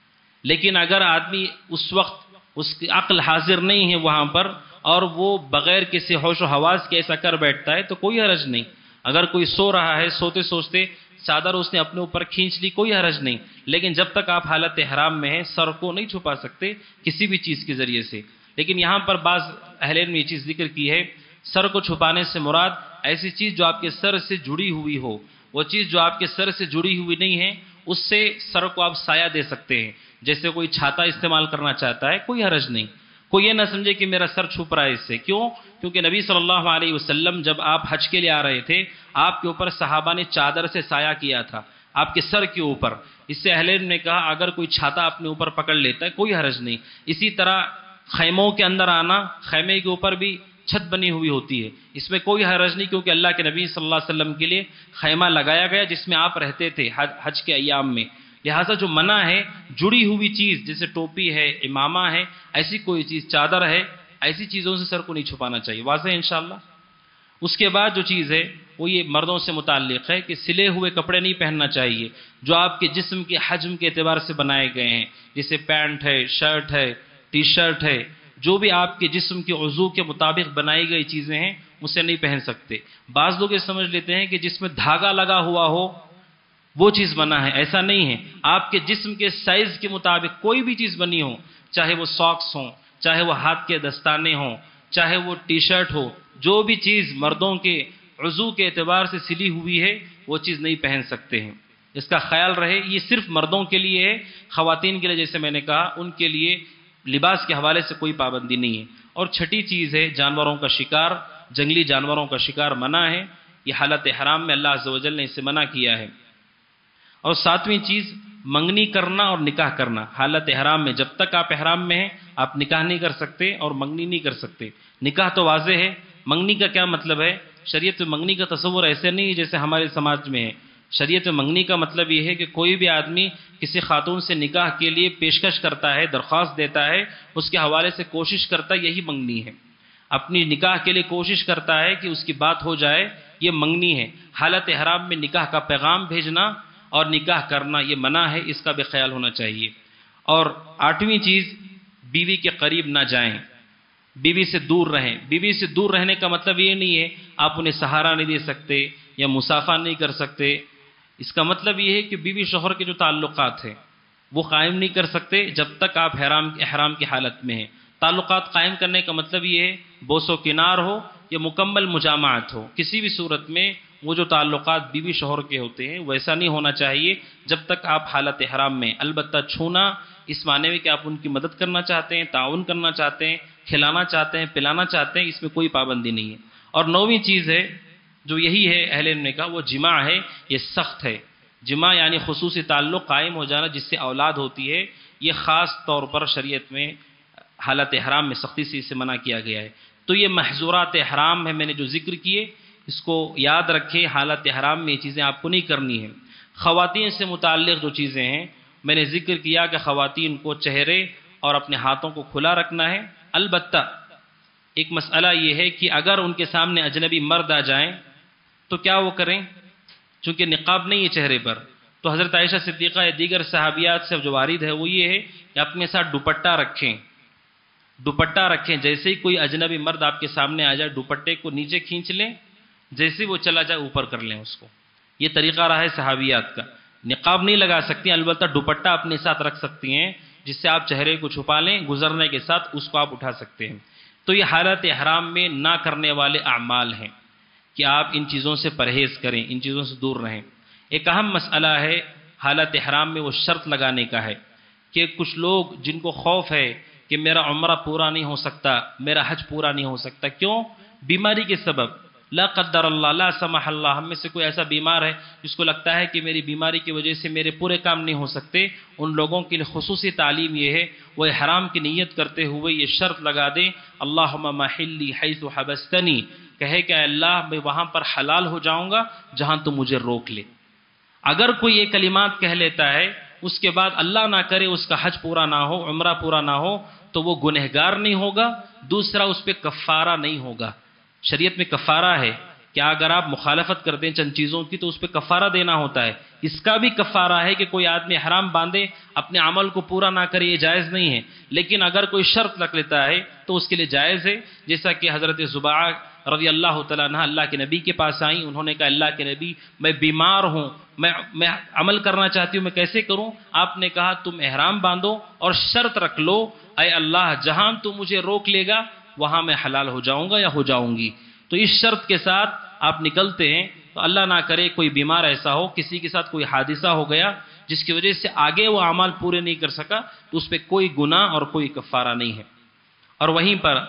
لیکن اگر آدمی اس وقت اس کی عقل حاضر نہیں ہے وہاں پر اور وہ بغیر کسی ہوش و حواس کے ایسا کر بیٹھتا ہے تو کوئی حرج نہیں. اگر کوئی سو رہا ہے، سوتے سوچتے چادر اس نے اپنے اوپر کھینچ لی، کوئی حرج نہیں. لیکن جب تک آپ حالت احرام میں ہیں سر کو نہیں چھپا سکتے کسی بھی چیز کے ذریعے سے. لیکن یہاں پر بعض اہل علم نے یہ چیز ذکر کی ہے، سر کو چھپانے سے مراد ایسی چیز جو آپ کے سر سے جڑی ہوئی ہو. وہ چیز جو آپ کے سر سے جڑی ہوئی نہیں ہے اس سے سر کو آپ سایہ دے سکتے ہیں. جیسے کوئی چھاتا استعمال کرنا چاہتا ہے، کوئی حرج نہیں. کوئی یہ نہ سمجھے کہ میرا سر چھپ رہا ہے اس سے. کیوں؟ کیونکہ نبی صلی اللہ علیہ وسلم جب آپ حج کے لیے آ رہے تھے آپ کے اوپر صحابہ نے چادر سے سایہ کیا تھا آپ کے سر کے اوپر. اس سے اہل علم نے کہا اگر کوئی چھاتا اپنے اوپر پکڑ لیتا ہے کوئی حرج نہیں. اسی طرح خیموں کے اندر آنا، خیمے کے اوپر بھی چھت بنی ہوئی ہوتی ہے، اس میں کوئی حرج نہیں کیونکہ اللہ کے نبی صلی اللہ علیہ وسلم کے لیے خیمہ لگایا گیا جس میں آپ رہتے تھے حج کے ایام میں. لہٰذا جو منع ہے جڑی ہوئی چیز جیسے ٹوپی ہے، امامہ ہے، ایسی کوئی چیز، چادر ہے، ایسی چیزوں سے سر کو نہیں چھپانا چاہیے. واضح ہے انشاءاللہ. اس کے بعد جو چیز ہے وہ یہ مردوں سے متعلق ہے کہ سلے ہوئے کپڑے نہیں پہننا چاہیے جو آپ کے جسم کے حجم کے اعتبار سے بنائے گئے ہیں، جیسے پینٹ ہے، شرٹ ہے، ٹی شرٹ ہے. جو بھی آپ کے جسم کے عضو کے مطابق بنائی گئی چیزیں ہیں اسے نہیں پہن سکتے. بعض لوگ یہ سمجھ لیتے ہیں کہ جس میں دھاگا لگا ہوا ہو وہ چیز بنا ہے. ایسا نہیں ہے. آپ کے جسم کے سائز کے مطابق کوئی بھی چیز بنی ہو، چاہے وہ ساکس ہوں، چاہے وہ ہاتھ کے دستانے ہوں، چاہے وہ ٹی شرٹ ہو، جو بھی چیز مردوں کے عضو کے اعتبار سے سلی ہوئی ہے وہ چیز نہیں پہن سکتے ہیں. اس کا خیال رہے. یہ صرف مردوں کے لیے ہے. خواتین کے لیے جیسے میں نے کہا ان کے لیے لباس کے حوالے سے کوئی پابندی نہیں ہے. اور چھٹی چیز ہے جانوروں کا شکار، جنگلی جانوروں کا شکار منع ہے. یہ حالت احرام میں اللہ عز و جل نے اسے منع کیا ہے. اور ساتویں چیز منگنی کرنا اور نکاح کرنا. حالت احرام میں جب تک آپ احرام میں ہیں آپ نکاح نہیں کر سکتے اور منگنی نہیں کر سکتے. نکاح تو واضح ہے. منگنی کا کیا مطلب ہے؟ شریعت میں منگنی کا تصور ایسے نہیں ہے جیسے ہمارے سماج میں ہے. شریعت میں منگنی کا مطلب یہ ہے کہ کوئی بھی آدمی کسی خاتون سے نکاح کے لیے پیشکش کرتا ہے، درخواست دیتا ہے، اس کے حوالے سے کوشش کرتا ہے، یہی منگنی ہے. اپنی نکاح کے لیے کوشش کرتا ہے کہ اس کی بات ہو جائے، یہ منگنی ہے. حالت احرام میں نکاح کا پیغام بھیجنا اور نکاح کرنا یہ منع ہے. اس کا بھی خیال ہونا چاہیے. اور آٹھویں چیز بیوی کے قریب نہ جائیں، بیوی سے دور رہیں. بیوی سے دور رہنے کا مطلب یہ نہیں ہے آپ انہیں سہارا نہیں دے سکتے یا مصافحہ نہیں کر سکتے. اس کا مطلب یہ ہے کہ بیوی شوہر کے جو تعلقات ہیں وہ قائم نہیں کر سکتے جب تک آپ احرام کی حالت میں ہیں. تعلقات قائم کرنے کا مطلب یہ ہے بوس و کنار ہو یا مکمل مجامعت ہو، کسی بھی صورت میں وہ جو تعلقات بیوی شوہر کے ہوتے ہیں ویسا نہیں ہونا چاہیے جب تک آپ حالت احرام میں. البتہ چھونا اس معنی میں کہ آپ ان کی مدد کرنا چاہتے ہیں، تعاون کرنا چاہتے ہیں، کھلانا چاہتے ہیں، پلانا چاہتے ہیں، اس میں کوئی پابندی نہیں ہے. اور نویں چیز ہے جو یہی ہے اہل علم نے کہا وہ جماع ہے. یہ سخت ہے. جماع یعنی خصوصی تعلق قائم ہو جانا جس سے اولاد ہوتی ہے، یہ خاص طور پر شریعت میں حالت احرام میں سختی سے اسے منع کیا گیا ہے. تو یہ محظورات احرام ہے میں نے جو ذکر کیے اس کو یاد رکھیں. حالت احرام میں یہ چیزیں آپ کو نہیں کرنی ہیں. خواتین سے متعلق جو چیزیں ہیں میں نے ذکر کیا کہ خواتین کو چہرے اور اپنے ہاتھوں کو کھلا رکھنا ہے. البتہ ایک مسئلہ یہ ہے کہ اگر ان کے سامنے اجنبی مرد آ جائیں تو کیا وہ کریں؟ چونکہ نقاب نہیں ہے چہرے پر تو تو حضرت عائشہ صدیقہ یا دیگر صحابیات سے جو وارد ہے وہ یہ ہے کہ اپنے ساتھ دوپٹہ رکھیں، دوپٹہ رکھیں، جیسے ہی کوئی اجنبی مرد آپ کے سامنے آ جائے دوپٹے کو نیچے کھینچ لیں، جیسے وہ چلا جائے اوپر کر لیں اس کو. یہ طریقہ رہا ہے صحابیات کا. نقاب نہیں لگا سکتی، البتہ دوپٹہ اپنے ساتھ رکھ سکتی ہیں جس سے آپ چہرے کو چھپا لیں، گزرنے کے ساتھ اس کو آپ اٹھا سکتے ہیں. تو یہ حالت احرام میں نہ کرنے والے اعمال ہیں کہ آپ ان چیزوں سے پرہیز کریں، ان چیزوں سے دور رہیں. ایک اہم مسئلہ ہے حالت احرام میں وہ شرط لگانے کا ہے کہ کچھ لوگ جن کو خوف ہے کہ میرا عمرہ پورا نہیں ہو سکتا، میرا حج پورا نہیں ہو سکتا. کیوں؟ بیماری کے سبب. لا قدر اللہ، لا سمح اللہ، ہم میں سے کوئی ایسا بیمار ہے جس کو لگتا ہے کہ میری بیماری کی وجہ سے میرے پورے کام نہیں ہو سکتے. ان لوگوں کے لیے خصوصی تعلیم یہ ہے وہ احرام کی نیت کرتے ہوئے یہ شرط لگا دیں، اللہم محلی حیث حبستنی، کہے کہ اللہ میں وہاں پر حلال ہو جاؤں گا جہاں تو مجھے روک لے. اگر کوئی یہ کلمات کہہ لیتا ہے اس کے بعد اللہ نہ کرے اس کا حج پورا نہ ہو، عمرہ پورا نہ ہو، تو وہ گنہگار نہیں ہوگا. دوسرا اس پہ کفارہ نہیں ہوگا. شریعت میں کفارہ ہے کہ اگر آپ مخالفت کر دیں چند چیزوں کی تو اس پہ کفارہ دینا ہوتا ہے. اس کا بھی کفارہ ہے کہ کوئی آدمی حرام باندھے اپنے عمل کو پورا نہ کرے، یہ جائز نہیں ہے. لیکن اگر کوئی شرط رکھ لیتا ہے تو اس کے لیے جائز ہے. جیسا کہ حضرت زبیعہ رضی اللہ تعالیٰ عنہ اللہ کے نبی کے پاس آئیں، انہوں نے کہا اللہ کے نبی میں بیمار ہوں، میں عمل کرنا چاہتی ہوں، میں کیسے کروں؟ آپ نے کہا تم احرام باندھو اور شرط رکھ لو، اے اللہ جہاں تو مجھے روک لے گا وہاں میں حلال ہو جاؤں گا یا ہو جاؤں گی. تو اس شرط کے ساتھ آپ نکلتے ہیں تو اللہ نہ کرے کوئی بیمار ایسا ہو، کسی کے ساتھ کوئی حادثہ ہو گیا جس کی وجہ سے آگے وہ اعمال پورے نہیں کر سکا، تو اس پہ کوئی گناہ اور کوئی کفارہ نہیں ہے. اور وہیں پر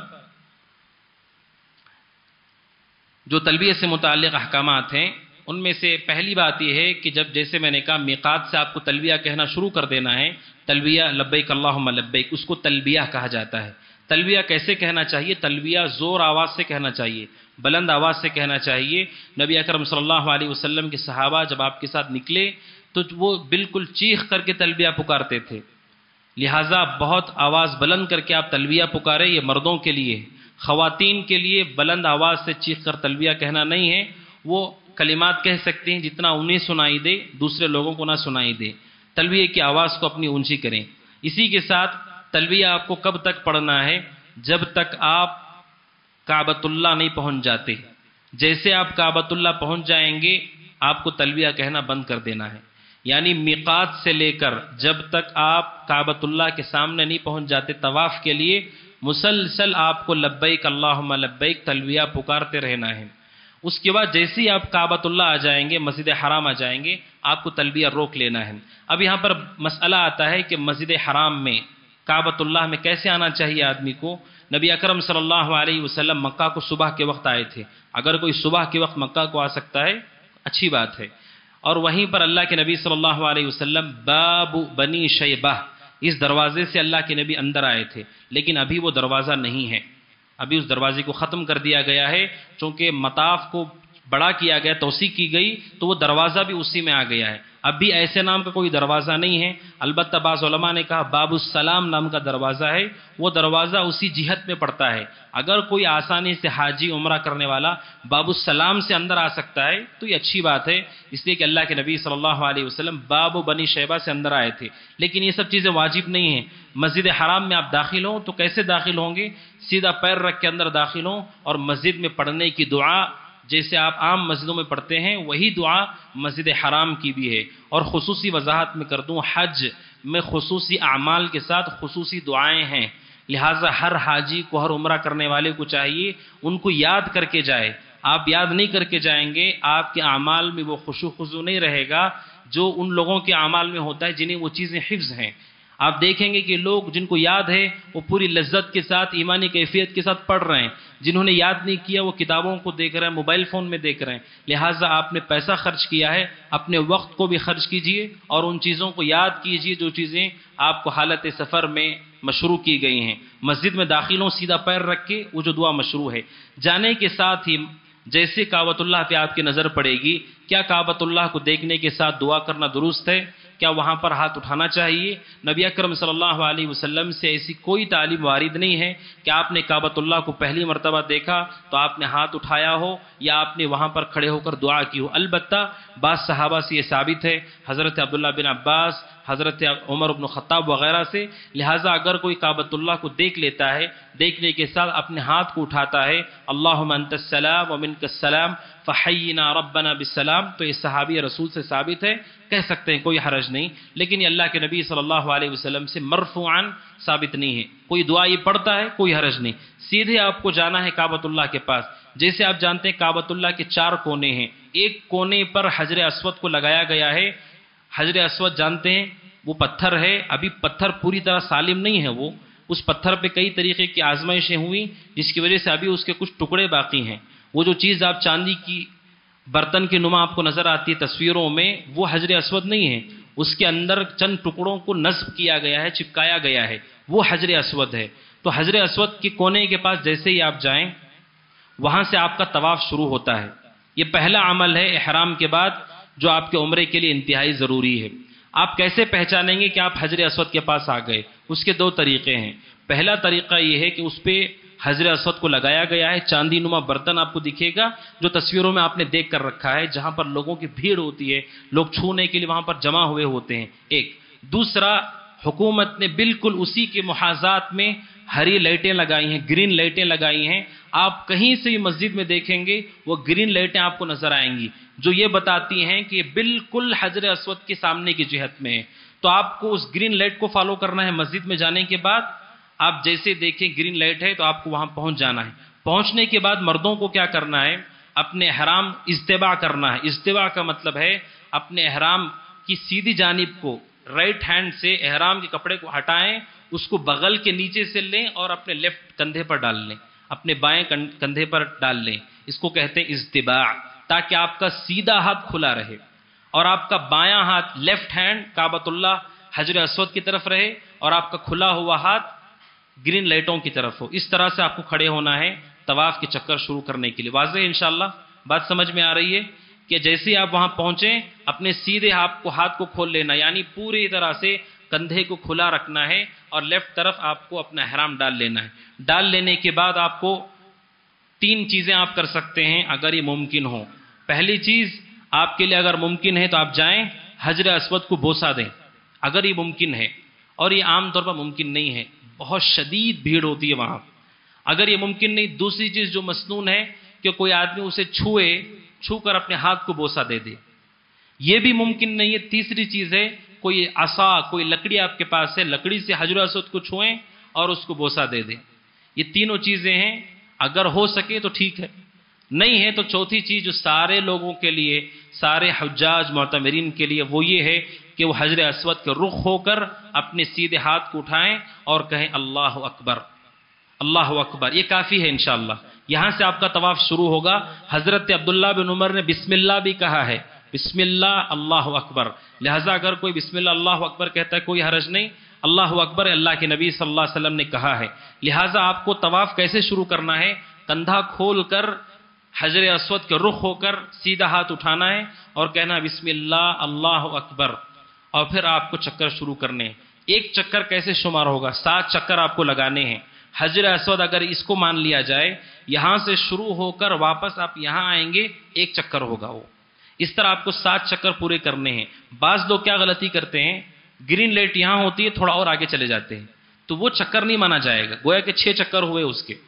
جو تلبیہ سے متعلق احکامات ہیں ان میں سے پہلی بات یہ ہے کہ جب جیسے میں نے کہا میقات سے آپ کو تلبیہ کہنا شروع کر دینا ہے، تلبیہ لبیک اللہم لبیک، اس کو تلبیہ کہا جاتا ہے. تلبیہ کیسے کہنا چاہیے؟ تلبیہ زور آواز سے کہنا چاہیے، بلند آواز سے کہنا چاہیے. نبی اکرم صلی اللہ علیہ وسلم کے صحابہ جب آپ کے ساتھ نکلے تو وہ بالکل چیخ کر کے تلبیہ پکارتے تھے. لہٰذا بہت آواز بلند کر کے آپ تلبیہ پکارے، یہ مردوں کے لیے. خواتین کے لیے بلند آواز سے چیخ کر تلبیہ کہنا نہیں ہے. وہ کلمات کہہ سکتے ہیں جتنا انہیں سنائی دے، دوسرے لوگوں کو نہ سنائی دے. تلبیہ کی آواز کو اپنی اونچی کریں. اسی کے ساتھ تلبیہ آپ کو کب تک پڑھنا ہے؟ جب تک آپ کعبۃ اللہ نہیں پہنچ جاتے. جیسے آپ کعبۃ اللہ پہنچ جائیں گے آپ کو تلبیہ کہنا بند کر دینا ہے. یعنی میقات سے لے کر جب تک آپ کعبۃ اللہ کے سامنے نہیں پہنچ جاتے طواف کے لیے مسلسل آپ کو لبیک اللہم لبیک تلبیہ پکارتے رہنا ہے. اس کے بعد جیسے ہی آپ کعبۃ اللہ آ جائیں گے، مسجد حرام آ جائیں گے، آپ کو تلبیہ روک لینا ہے. اب یہاں پر مسئلہ آتا ہے کہ مسجد حرام میں کعبۃ اللہ میں کیسے آنا چاہیے آدمی کو. نبی اکرم صلی اللہ علیہ وسلم مکہ کو صبح کے وقت آئے تھے. اگر کوئی صبح کے وقت مکہ کو آ سکتا ہے اچھی بات ہے. اور وہیں پر اللہ کے نبی صلی اللہ علیہ وسلم باب بنی شیبہ، اس دروازے سے اللہ کے نبی اندر آئے تھے، لیکن ابھی وہ دروازہ نہیں ہے. ابھی اس دروازے کو ختم کر دیا گیا ہے، چونکہ مطاف کو بڑا کیا گیا، توسیع کی گئی، تو وہ دروازہ بھی اسی میں آ گیا ہے. اب بھی ایسے نام کا کوئی دروازہ نہیں ہے. البتہ بعض علماء نے کہا باب السلام نام کا دروازہ ہے، وہ دروازہ اسی جہت میں پڑتا ہے. اگر کوئی آسانی سے حاجی عمرہ کرنے والا باب السلام سے اندر آ سکتا ہے تو یہ اچھی بات ہے، اس لیے کہ اللہ کے نبی صلی اللہ علیہ وسلم باب بنی شیبہ سے اندر آئے تھے. لیکن یہ سب چیزیں واجب نہیں ہیں. مسجد حرام میں آپ داخل ہوں تو کیسے داخل ہوں گے؟ سیدھا پیر رکھ کے اندر داخل ہوں اور مسجد میں پڑھنے کی دعا جیسے آپ عام مسجدوں میں پڑھتے ہیں وہی دعا مسجد حرام کی بھی ہے. اور خصوصی وضاحت میں کر دوں، حج میں خصوصی اعمال کے ساتھ خصوصی دعائیں ہیں. لہٰذا ہر حاجی کو، ہر عمرہ کرنے والے کو چاہیے ان کو یاد کر کے جائے. آپ یاد نہیں کر کے جائیں گے آپ کے اعمال میں وہ خشوع خضوع نہیں رہے گا جو ان لوگوں کے اعمال میں ہوتا ہے جنہیں وہ چیزیں حفظ ہیں. آپ دیکھیں گے کہ لوگ جن کو یاد ہے وہ پوری لذت کے ساتھ ایمانی کیفیت کے ساتھ پڑھ رہے ہیں. جنہوں نے یاد نہیں کیا وہ کتابوں کو دیکھ رہے ہیں، موبائل فون میں دیکھ رہے ہیں. لہٰذا آپ نے پیسہ خرچ کیا ہے، اپنے وقت کو بھی خرچ کیجئے اور ان چیزوں کو یاد کیجئے جو چیزیں آپ کو حالت سفر میں مشروع کی گئی ہیں. مسجد میں داخل ہوں سیدھا پیر رکھ کے وہ جو دعا مشروع ہے. جانے کے ساتھ ہی جیسے کعبۃ اللہ پہ آپ کی نظر پڑے گی، کیا کعبۃ اللہ کو دیکھنے کے ساتھ دعا کرنا درست ہے؟ کیا وہاں پر ہاتھ اٹھانا چاہیے؟ نبی اکرم صلی اللہ علیہ وسلم سے ایسی کوئی تعلیم وارد نہیں ہے کہ آپ نے کعبۃ اللہ کو پہلی مرتبہ دیکھا تو آپ نے ہاتھ اٹھایا ہو یا آپ نے وہاں پر کھڑے ہو کر دعا کی ہو۔ البتہ بعض صحابہ سے یہ ثابت ہے، حضرت عبداللہ بن عباس، حضرت عمر بن خطاب وغیرہ سے، لہٰذا اگر کوئی کعبۃ اللہ کو دیکھ لیتا ہے، دیکھنے کے ساتھ اپنے ہاتھ کو اٹھاتا ہے، اللہم انت السلام ومنک السلام فحینا ربنا بالسلام، تو یہ صحابی رسول سے ثابت ہے، کہہ سکتے ہیں، کوئی حرج نہیں، لیکن یہ اللہ کے نبی صلی اللہ علیہ وسلم سے مرفوعاً ثابت نہیں ہے۔ کوئی دعا یہ پڑھتا ہے، کوئی حرج نہیں، سیدھے آپ کو جانا ہے کعبۃ اللہ کے پاس۔ جیسے آپ جانتے ہیں کعبۃ اللہ کے 4 کونے ہیں، ایک کونے پر حجر اسود کو لگایا گیا ہے۔ حجر اسود جانتے ہیں وہ پتھر ہے، ابھی پتھر پوری طرح سالم نہیں ہے، وہ اس پتھر پہ کئی طریقے کی آزمائشیں ہوئی جس کی وجہ سے ابھی اس کے کچھ ٹکڑے باقی ہیں۔ وہ جو چیز آپ چاندی کی برتن کے نما آپ کو نظر آتی ہے تصویروں میں، وہ حجر اسود نہیں ہے، اس کے اندر چند ٹکڑوں کو نصب کیا گیا ہے، چپکایا گیا ہے، وہ حجر اسود ہے۔ تو حجر اسود کے کونے کے پاس جیسے ہی آپ جائیں، وہاں سے آپ کا طواف شروع ہوتا ہے۔ یہ پہلا عمل ہے احرام کے بعد جو آپ کے عمرے کے لیے انتہائی ضروری ہے۔ آپ کیسے پہچانیں گے کہ آپ حجر اسود کے پاس آ گئے؟ اس کے 2 طریقے ہیں۔ پہلا طریقہ یہ ہے کہ اس پہ حجر اسود کو لگایا گیا ہے، چاندی نما برتن آپ کو دکھے گا جو تصویروں میں آپ نے دیکھ کر رکھا ہے، جہاں پر لوگوں کی بھیڑ ہوتی ہے، لوگ چھونے کے لیے وہاں پر جمع ہوئے ہوتے ہیں۔ ایک دوسرا، حکومت نے بالکل اسی کے محاذات میں ہری لائٹیں لگائی ہیں، گرین لائٹیں لگائی ہیں۔ آپ کہیں سے بھی مسجد میں دیکھیں گے وہ گرین لائٹیں آپ کو نظر آئیں گی جو یہ بتاتی ہیں کہ یہ بالکل حجر اسود کے سامنے کی جہت میں ہے۔ تو آپ کو اس گرین لائٹ کو فالو کرنا ہے۔ مسجد میں جانے کے بعد آپ جیسے دیکھیں گرین لائٹ ہے تو آپ کو وہاں پہنچ جانا ہے۔ پہنچنے کے بعد مردوں کو کیا کرنا ہے؟ اپنے احرام استباع کرنا ہے۔ استباع کا مطلب ہے اپنے احرام کی سیدھی جانب کو رائٹ ہینڈ سے احرام کے کپڑے کو ہٹائیں، اس کو بغل کے نیچے سے لیں اور اپنے لیفٹ کندھے پر ڈال لیں، اپنے بائیں کندھے پر ڈال لیں۔ اس کو کہتے ہیں استباع، تاکہ آپ کا سیدھا ہاتھ کھلا رہے اور آپ کا بایاں ہاتھ لیفٹ ہینڈ کعبۃ اللہ حجر اسود کی طرف رہے اور آپ کا کھلا ہوا ہاتھ گرین لائٹوں کی طرف ہو۔ اس طرح سے آپ کو کھڑے ہونا ہے طواف کے چکر شروع کرنے کے لیے۔ واضح ہے انشاءاللہ؟ بات سمجھ میں آ رہی ہے کہ جیسے آپ وہاں پہنچیں اپنے سیدھے ہاتھ کو کھول لینا، یعنی پوری طرح سے کندھے کو کھلا رکھنا ہے اور لیفٹ طرف آپ کو اپنا احرام ڈال لینا ہے۔ ڈال لینے کے بعد آپ کو 3 چیزیں آپ کر سکتے ہیں اگر یہ ممکن ہو۔ پہلی چیز آپ کے لیے اگر ممکن ہے تو آپ جائیں حجر اسود کو بوسہ دیں، اگر یہ ممکن ہے، اور یہ عام طور پر ممکن نہیں ہے، بہت شدید بھیڑ ہوتی ہے وہاں۔ اگر یہ ممکن نہیں، دوسری چیز جو مسنون ہے کہ کوئی آدمی اسے چھو کر اپنے ہاتھ کو بوسہ دے دے، یہ بھی ممکن نہیں ہے۔ تیسری چیز ہے کوئی عصا، کوئی لکڑی آپ کے پاس ہے، لکڑی سے حجر اسود کو چھوئیں اور اس کو بوسہ دے دیں۔ یہ تینوں چیزیں ہیں، اگر ہو سکے تو ٹھیک ہے، نہیں ہے تو چوتھی چیز جو سارے لوگوں کے لیے، سارے حجاج معتمرین کے لیے، وہ یہ ہے کہ وہ حجر اسود کے رخ ہو کر اپنے سیدھے ہاتھ کو اٹھائیں اور کہیں اللہ اکبر، اللہ اکبر۔ یہ کافی ہے انشاءاللہ۔ یہاں سے آپ کا طواف شروع ہوگا۔ حضرت عبداللہ بن عمر نے بسم اللہ بھی کہا ہے، بسم اللہ اللہ اکبر، لہذا اگر کوئی بسم اللہ اللہ اکبر کہتا ہے کوئی حرج نہیں۔ اللہ اکبر اللہ کے نبی صلی اللہ علیہ وسلم نے کہا ہے۔ لہذا آپ کو طواف کیسے شروع کرنا ہے؟ کندھا کھول کر حجر اسود کے رخ ہو کر سیدھا ہاتھ اٹھانا ہے اور کہنا بسم اللہ اللہ اکبر، اور پھر آپ کو چکر شروع کرنے ہیں۔ ایک چکر کیسے شمار ہوگا؟ 7 چکر آپ کو لگانے ہیں۔ حجر اسود اگر اس کو مان لیا جائے، یہاں سے شروع ہو کر واپس آپ یہاں آئیں گے، 1 چکر ہوگا وہ۔ اس طرح آپ کو 7 چکر پورے کرنے ہیں۔ بعض لوگ کیا غلطی کرتے ہیں، گرین لائٹ یہاں ہوتی ہے، تھوڑا اور آگے چلے جاتے ہیں، تو وہ چکر نہیں مانا جائے گا، گویا کہ 6 چکر ہوئے اس کے،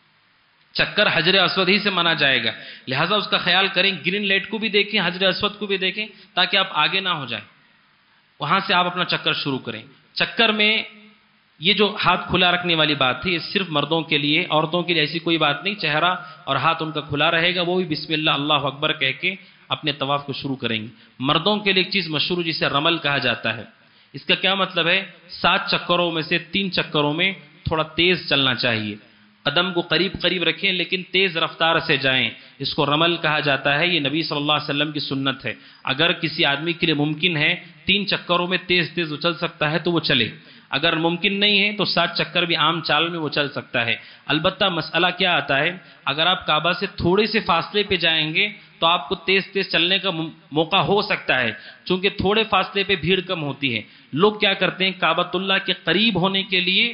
چکر حجر اسود ہی سے مانا جائے گا۔ لہٰذا اس کا خیال کریں، گرین لائٹ کو بھی دیکھیں، حجر اسود کو بھی دیکھیں، تاکہ آپ آگے نہ ہو جائیں۔ وہاں سے آپ اپنا چکر شروع کریں۔ چکر میں یہ جو ہاتھ کھلا رکھنے والی بات تھی، یہ صرف مردوں کے لیے، عورتوں کے لیے ایسی کوئی بات نہیں۔ چہرہ اور ہاتھ ان کا کھلا رہے گا، وہ بھی بسم اللہ اللہ اکبر کہہ کے اپنے طواف کو شروع کریں گے۔ مردوں کے لیے ایک چیز مشہور جسے رمل کہا جاتا ہے، اس کا کیا مطلب ہے؟ 7 چکروں میں سے 3 چکروں میں تھوڑا تیز چلنا چاہیے، قدم کو قریب قریب رکھیں لیکن تیز رفتار سے جائیں، اس کو رمل کہا جاتا ہے۔ یہ نبی صلی اللہ علیہ وسلم کی سنت ہے۔ اگر کسی آدمی کے لیے ممکن ہے 3 چکروں میں تیز تیز وہ چل سکتا ہے تو وہ چلے، اگر ممکن نہیں ہے تو 7 چکر بھی عام چال میں وہ چل سکتا ہے۔ البتہ مسئلہ کیا آتا ہے، اگر آپ کعبہ سے تھوڑے سے فاصلے پہ جائیں گے تو آپ کو تیز تیز چلنے کا موقع ہو سکتا ہے، چونکہ تھوڑے فاصلے پہ بھیڑ کم ہوتی ہے۔ لوگ کیا کرتے ہیں، کعبۃ اللہ کے قریب ہونے کے لیے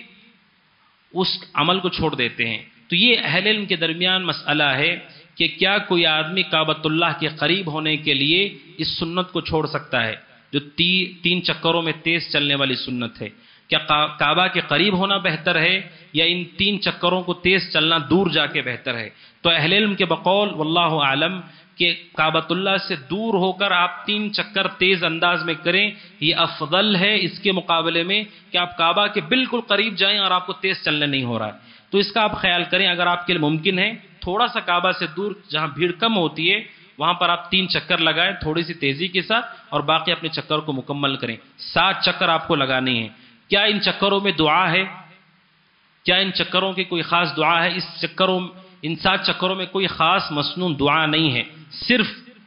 اس عمل کو چھوڑ دیتے ہیں۔ تو یہ اہل علم کے درمیان مسئلہ ہے کہ کیا کوئی آدمی کعبۃ اللہ کے قریب ہونے کے لیے اس سنت کو چھوڑ سکتا ہے جو 3 چکروں میں تیز چلنے والی سنت ہے؟ کیا کعبہ کے قریب ہونا بہتر ہے یا ان 3 چکروں کو تیز چلنا دور جا کے بہتر ہے؟ تو اہل علم کے بقول واللہ عالم کہ کعبۃ اللہ سے دور ہو کر آپ 3 چکر تیز انداز میں کریں، یہ افضل ہے اس کے مقابلے میں کہ آپ کعبہ کے بالکل قریب جائیں اور آپ کو تیز چلنے نہیں ہو رہا ہے۔ تو اس کا آپ خیال کریں، اگر آپ کے لیے ممکن ہے تھوڑا سا کعبہ سے دور جہاں بھیڑ کم ہوتی ہے وہاں پر آپ 3 چکر لگائیں تھوڑی سی تیزی کے ساتھ، اور باقی اپنے چکر کو مکمل کریں۔ 7 چکر آپ کو لگانے ہیں۔ کیا ان چکروں میں دعا ہے؟ کیا ان چکروں کی کوئی خاص دعا ہے؟ ان 7 چکروں میں کوئی خاص مسنون دعا نہیں ہے، صرف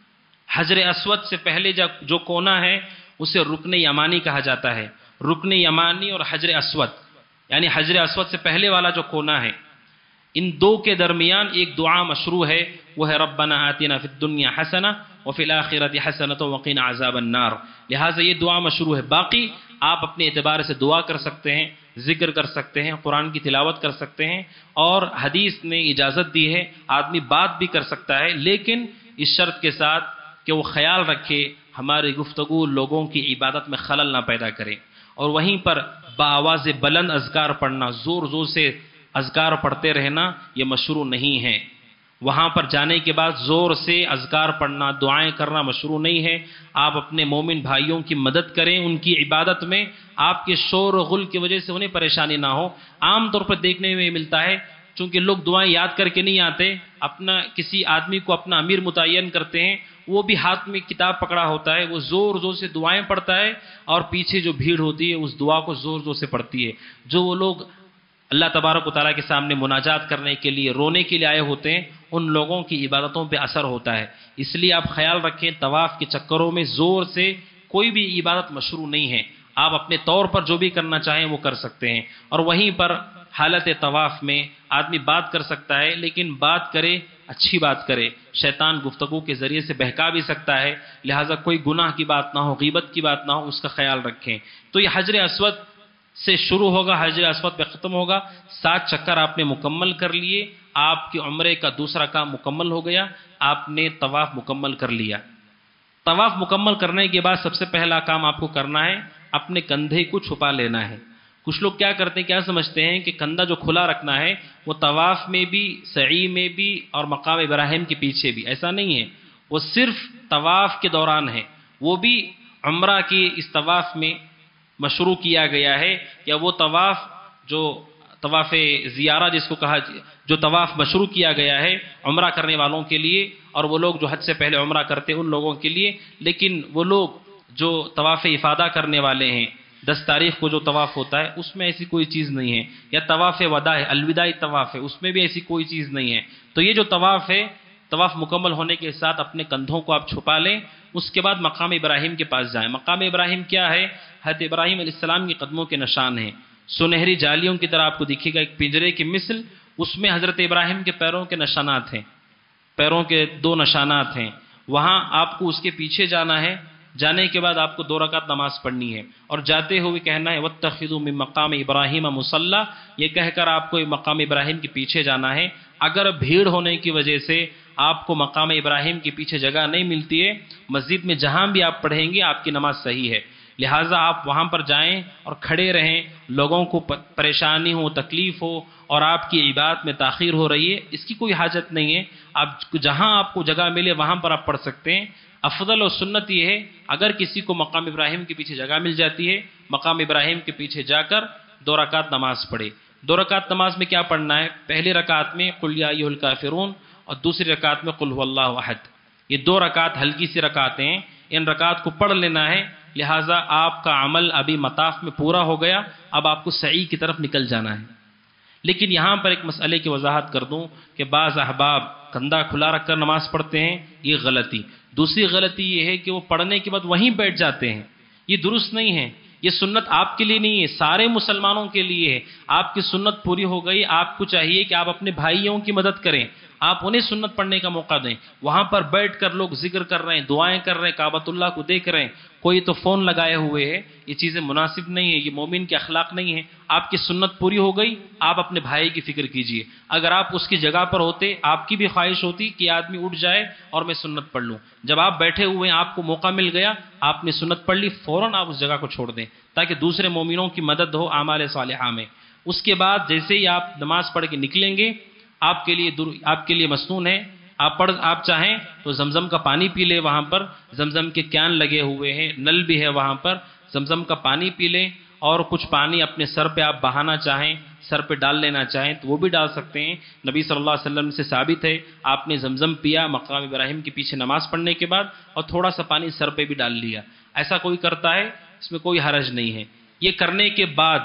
حجر اسود سے پہلے جو کونا ہے اسے رکن یمانی کہا جاتا ہے۔ رکن یمانی اور حجر اسود، یعنی حجر اسود سے پہلے والا جو کونا ہے، ان 2 کے درمیان ایک دعا مشروع ہے، وہ ہے ربنا آتنا فی الدنیا حسنہ وفی الآخرۃ حسنۃ وقنا عذاب النار۔ لہٰذا یہ دعا مشروع ہے۔ باقی آپ اپنے اعتبار سے دعا کر سکتے ہیں، ذکر کر سکتے ہیں، قرآن کی تلاوت کر سکتے ہیں، اور حدیث نے اجازت دی ہے آدمی بات بھی کر سکتا ہے، لیکن اس شرط کے ساتھ کہ وہ خیال رکھے ہماری گفتگو لوگوں کی عبادت میں خلل نہ پیدا کرے۔ اور وہیں پر بآواز بلند اذکار پڑھنا، زور زور سے اذکار پڑھتے رہنا یہ مشروع نہیں ہے۔ وہاں پر جانے کے بعد زور سے اذکار پڑھنا، دعائیں کرنا مشروع نہیں ہے۔ آپ اپنے مومن بھائیوں کی مدد کریں ان کی عبادت میں، آپ کے شور و غل کی وجہ سے انہیں پریشانی نہ ہو۔ عام طور پر دیکھنے میں ملتا ہے چونکہ لوگ دعائیں یاد کر کے نہیں آتے، اپنا کسی آدمی کو اپنا امیر متعین کرتے ہیں، وہ بھی ہاتھ میں کتاب پکڑا ہوتا ہے، وہ زور زور سے دعائیں پڑھتا ہے اور پیچھے جو بھیڑ ہوتی ہے اس دعا کو زور زور سے پڑھتی ہے۔ جو وہ لوگ اللہ تبارک و تعالیٰ کے سامنے مناجات کرنے کے لیے، رونے کے لیے آئے ہوتے ہیں، ان لوگوں کی عبادتوں پہ اثر ہوتا ہے۔ اس لیے آپ خیال رکھیں طواف کے چکروں میں زور سے کوئی بھی عبادت مشروع نہیں ہے۔ آپ اپنے طور پر جو بھی کرنا چاہیں وہ کر سکتے ہیں۔ اور وہیں پر حالت طواف میں آدمی بات کر سکتا ہے، لیکن بات کرے اچھی بات کرے، شیطان گفتگو کے ذریعے سے بہکا بھی سکتا ہے، لہٰذا کوئی گناہ کی بات نہ ہو، غیبت کی بات نہ ہو، اس کا خیال رکھیں۔ تو یہ حجر اسود سے شروع ہوگا، حجر اسود پہ ختم ہوگا۔ 7 چکر آپ نے مکمل کر لیے، آپ کی عمرے کا دوسرا کام مکمل ہو گیا، آپ نے طواف مکمل کر لیا۔ طواف مکمل کرنے کے بعد سب سے پہلا کام آپ کو کرنا ہے، اپنے کندھے کو چھپا لینا ہے۔ کچھ لوگ کیا کرتے ہیں، کیا سمجھتے ہیں کہ کندھا جو کھلا رکھنا ہے وہ طواف میں بھی، سعی میں بھی اور مقام ابراہیم کے پیچھے بھی، ایسا نہیں ہے۔ وہ صرف طواف کے دوران ہے، وہ بھی عمرہ کی اس طواف میں مشروع کیا گیا ہے، یا وہ طواف جو طواف زیارہ جس کو کہا، جو طواف مشروع کیا گیا ہے عمرہ کرنے والوں کے لیے، اور وہ لوگ جو حج سے پہلے عمرہ کرتے ہیں ان لوگوں کے لیے، لیکن وہ لوگ جو طواف افادہ کرنے والے ہیں 10 تاریخ کو جو طواف ہوتا ہے اس میں ایسی کوئی چیز نہیں ہے، یا طواف وداع ہے، الوداعی طواف ہے، اس میں بھی ایسی کوئی چیز نہیں ہے۔ تو یہ جو طواف ہے، طواف مکمل ہونے کے ساتھ اپنے کندھوں کو آپ چھپا لیں، اس کے بعد مقام ابراہیم کے پاس جائیں۔ مقام ابراہیم کیا ہے؟ حضرت ابراہیم علیہ السلام کے قدموں کے نشان ہیں، سنہری جالیوں کی طرح آپ کو دکھے گا، ایک پنجرے کی مثل، اس میں حضرت ابراہیم کے پیروں کے نشانات ہیں، پیروں کے 2 نشانات ہیں۔ وہاں آپ کو اس کے پیچھے جانا ہے، جانے کے بعد آپ کو 2 رکعت نماز پڑھنی ہے، اور جاتے ہوئے کہنا ہے وَاتَّخِذُوا مِن مَقَامِ إِبْرَاهِيمَ مُصَلًّى، یہ کہہ کر آپ کو مقام ابراہیم کے پیچھے جانا ہے۔ اگر بھیڑ ہونے کی وجہ سے آپ کو مقام ابراہیم کے پیچھے جگہ نہیں ملتی ہے، مسجد میں جہاں بھی آپ پڑھیں گے آپ کی نماز صحیح ہے، لہٰذا آپ وہاں پر جائیں اور کھڑے رہیں، لوگوں کو پریشانی ہو، تکلیف ہو اور آپ کی عبادت میں تاخیر ہو رہی ہے، اس کی کوئی حاجت نہیں ہے۔ آپ جہاں آپ کو جگہ ملے وہاں پر آپ پڑھ سکتے ہیں۔ افضل و سنت یہ ہے اگر کسی کو مقام ابراہیم کے پیچھے جگہ مل جاتی ہے، مقام ابراہیم کے پیچھے جا کر 2 رکعت نماز پڑھے۔ 2 رکعت نماز میں کیا پڑھنا ہے؟ پہلی رکعت میں قل یا ایھا الکافرون اور دوسری رکعت میں قل ھو اللہ احد۔ یہ 2 رکعت ہلکی سی رکعتیں ہیں، ان رکعت کو پڑھ لینا ہے، لہٰذا آپ کا عمل ابھی مطاف میں پورا ہو گیا، اب آپ کو سعی کی طرف نکل جانا ہے۔ لیکن یہاں پر ایک مسئلے کی وضاحت کر دوں کہ بعض احباب کندھا کھلا رکھ کر نماز پڑھتے ہیں، یہ غلطی۔ دوسری غلطی یہ ہے کہ وہ پڑھنے کے بعد وہیں بیٹھ جاتے ہیں، یہ درست نہیں ہے۔ یہ سنت آپ کے لیے نہیں ہے، سارے مسلمانوں کے لیے ہے۔ آپ کی سنت پوری ہو گئی، آپ کو چاہیے کہ آپ اپنے بھائیوں کی مدد کریں، آپ انہیں سنت پڑھنے کا موقع دیں. وہاں پر بیٹھ کر لوگ ذکر کر رہے ہیں، دعائیں کر رہے ہیں، کعبۃ اللہ کو دیکھ رہے ہیں، کوئی تو فون لگائے ہوئے ہے. یہ چیزیں مناسب نہیں ہیں، یہ مومن کے اخلاق نہیں ہیں. آپ کی سنت پوری ہو گئی، آپ اپنے بھائی کی فکر کیجئے. اگر آپ اس کی جگہ پر ہوتے، آپ کی بھی خواہش ہوتی کہ آدمی اٹھ جائے اور میں سنت پڑھ لوں. جب آپ بیٹھے ہوئے ہیں، آپ کو موقع مل گیا، آپ نے سنت پڑھ لی، فوراً آپ اس جگہ کو چھوڑ دیں تاکہ دوسرے مومنوں کی مدد ہو اعمال صالحہ میں. اس کے بعد جیسے ہی آپ نماز پڑھ کے نکلیں گے، آپ کے لیے مسنون ہے، آپ چاہیں تو زمزم کا پانی پی لیں. وہاں پر زمزم کے کین لگے ہوئے ہیں، نل بھی ہے وہاں پر، زمزم کا پانی پی لیں. اور کچھ پانی اپنے سر پہ آپ بہانا چاہیں، سر پہ ڈال لینا چاہیں تو وہ بھی ڈال سکتے ہیں. نبی صلی اللہ علیہ وسلم سے ثابت ہے، آپ نے زمزم پیا مقام ابراہیم کے پیچھے نماز پڑھنے کے بعد، اور تھوڑا سا پانی سر پہ بھی ڈال لیا. ایسا کوئی کرتا ہے، اس میں کوئی حرج نہیں ہے. یہ کرنے کے بعد،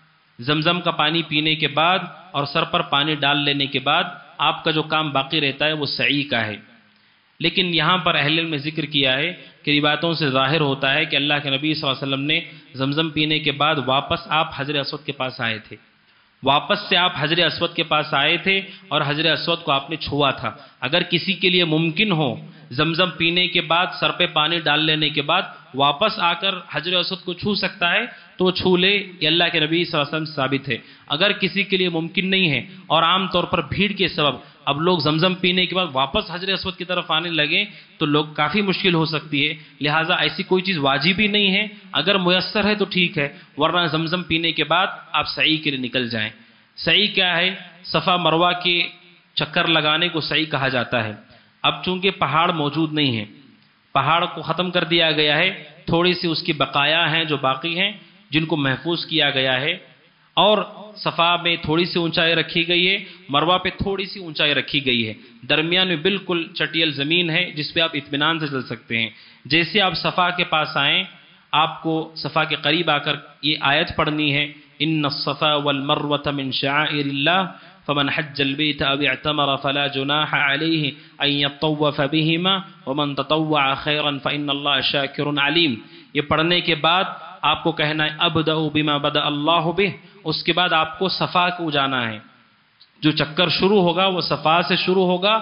زمزم کا پانی پینے کے بعد اور سر پر پانی ڈال لینے کے بعد آپ کا جو کام باقی رہتا ہے وہ سعی کا ہے. لیکن یہاں پر اہل علم نے ذکر کیا ہے کہ روایتوں سے ظاہر ہوتا ہے کہ اللہ کے نبی صلی اللہ علیہ وسلم نے زمزم پینے کے بعد واپس آپ حجر اسود کے پاس آئے تھے. واپس سے آپ حجر اسود کے پاس آئے تھے اور حجر اسود کو آپ نے چھوا تھا. اگر کسی کے لیے ممکن ہو زمزم پینے کے بعد سر پہ پانی ڈال لینے کے بعد واپس آ کر حجر اسود کو چھو سکتا ہے تو وہ چھو لے. یہ اللہ کے نبی صلی اللہ علیہ وسلم سے ثابت ہے. اگر کسی کے لیے ممکن نہیں ہے اور عام طور پر بھیڑ کے سبب اب لوگ زمزم پینے کے بعد واپس حجر اسود کی طرف آنے لگیں تو لوگ کافی مشکل ہو سکتی ہے. لہٰذا ایسی کوئی چیز واجب ہی نہیں ہے. اگر میسر ہے تو ٹھیک ہے، ورنہ زمزم پینے کے بعد آپ سعی کے لیے نکل جائیں. سعی کیا ہے؟ صفا مروہ کے چکر لگانے کو سعی کہا جاتا ہے. اب چونکہ پہاڑ موجود نہیں ہے، پہاڑ کو ختم کر دیا گیا ہے، تھوڑی سی اس کی بقایا ہیں جو باقی ہیں جن کو محفوظ کیا گیا ہے. اور صفا میں تھوڑی سی اونچائی رکھی گئی ہے، مروہ پہ تھوڑی سی اونچائی رکھی گئی ہے، درمیان میں بالکل چٹیل زمین ہے جس پہ آپ اطمینان سے چل سکتے ہیں. جیسے آپ صفا کے پاس آئیں، آپ کو صفا کے قریب آ کر یہ آیت پڑھنی ہے، ان الصفا والمروة من شعائر اللہ فمن حج البيت او اعتمر فلا جناح عليه ان يطوف بهما ومن تطوع خيرا فان الله شاكر عليم. یہ پڑھنے کے بعد آپ کو کہنا ہے ابدأ بما بدأ اللہ به. اس کے بعد آپ کو صفا کو جانا ہے. جو چکر شروع ہوگا وہ صفا سے شروع ہوگا.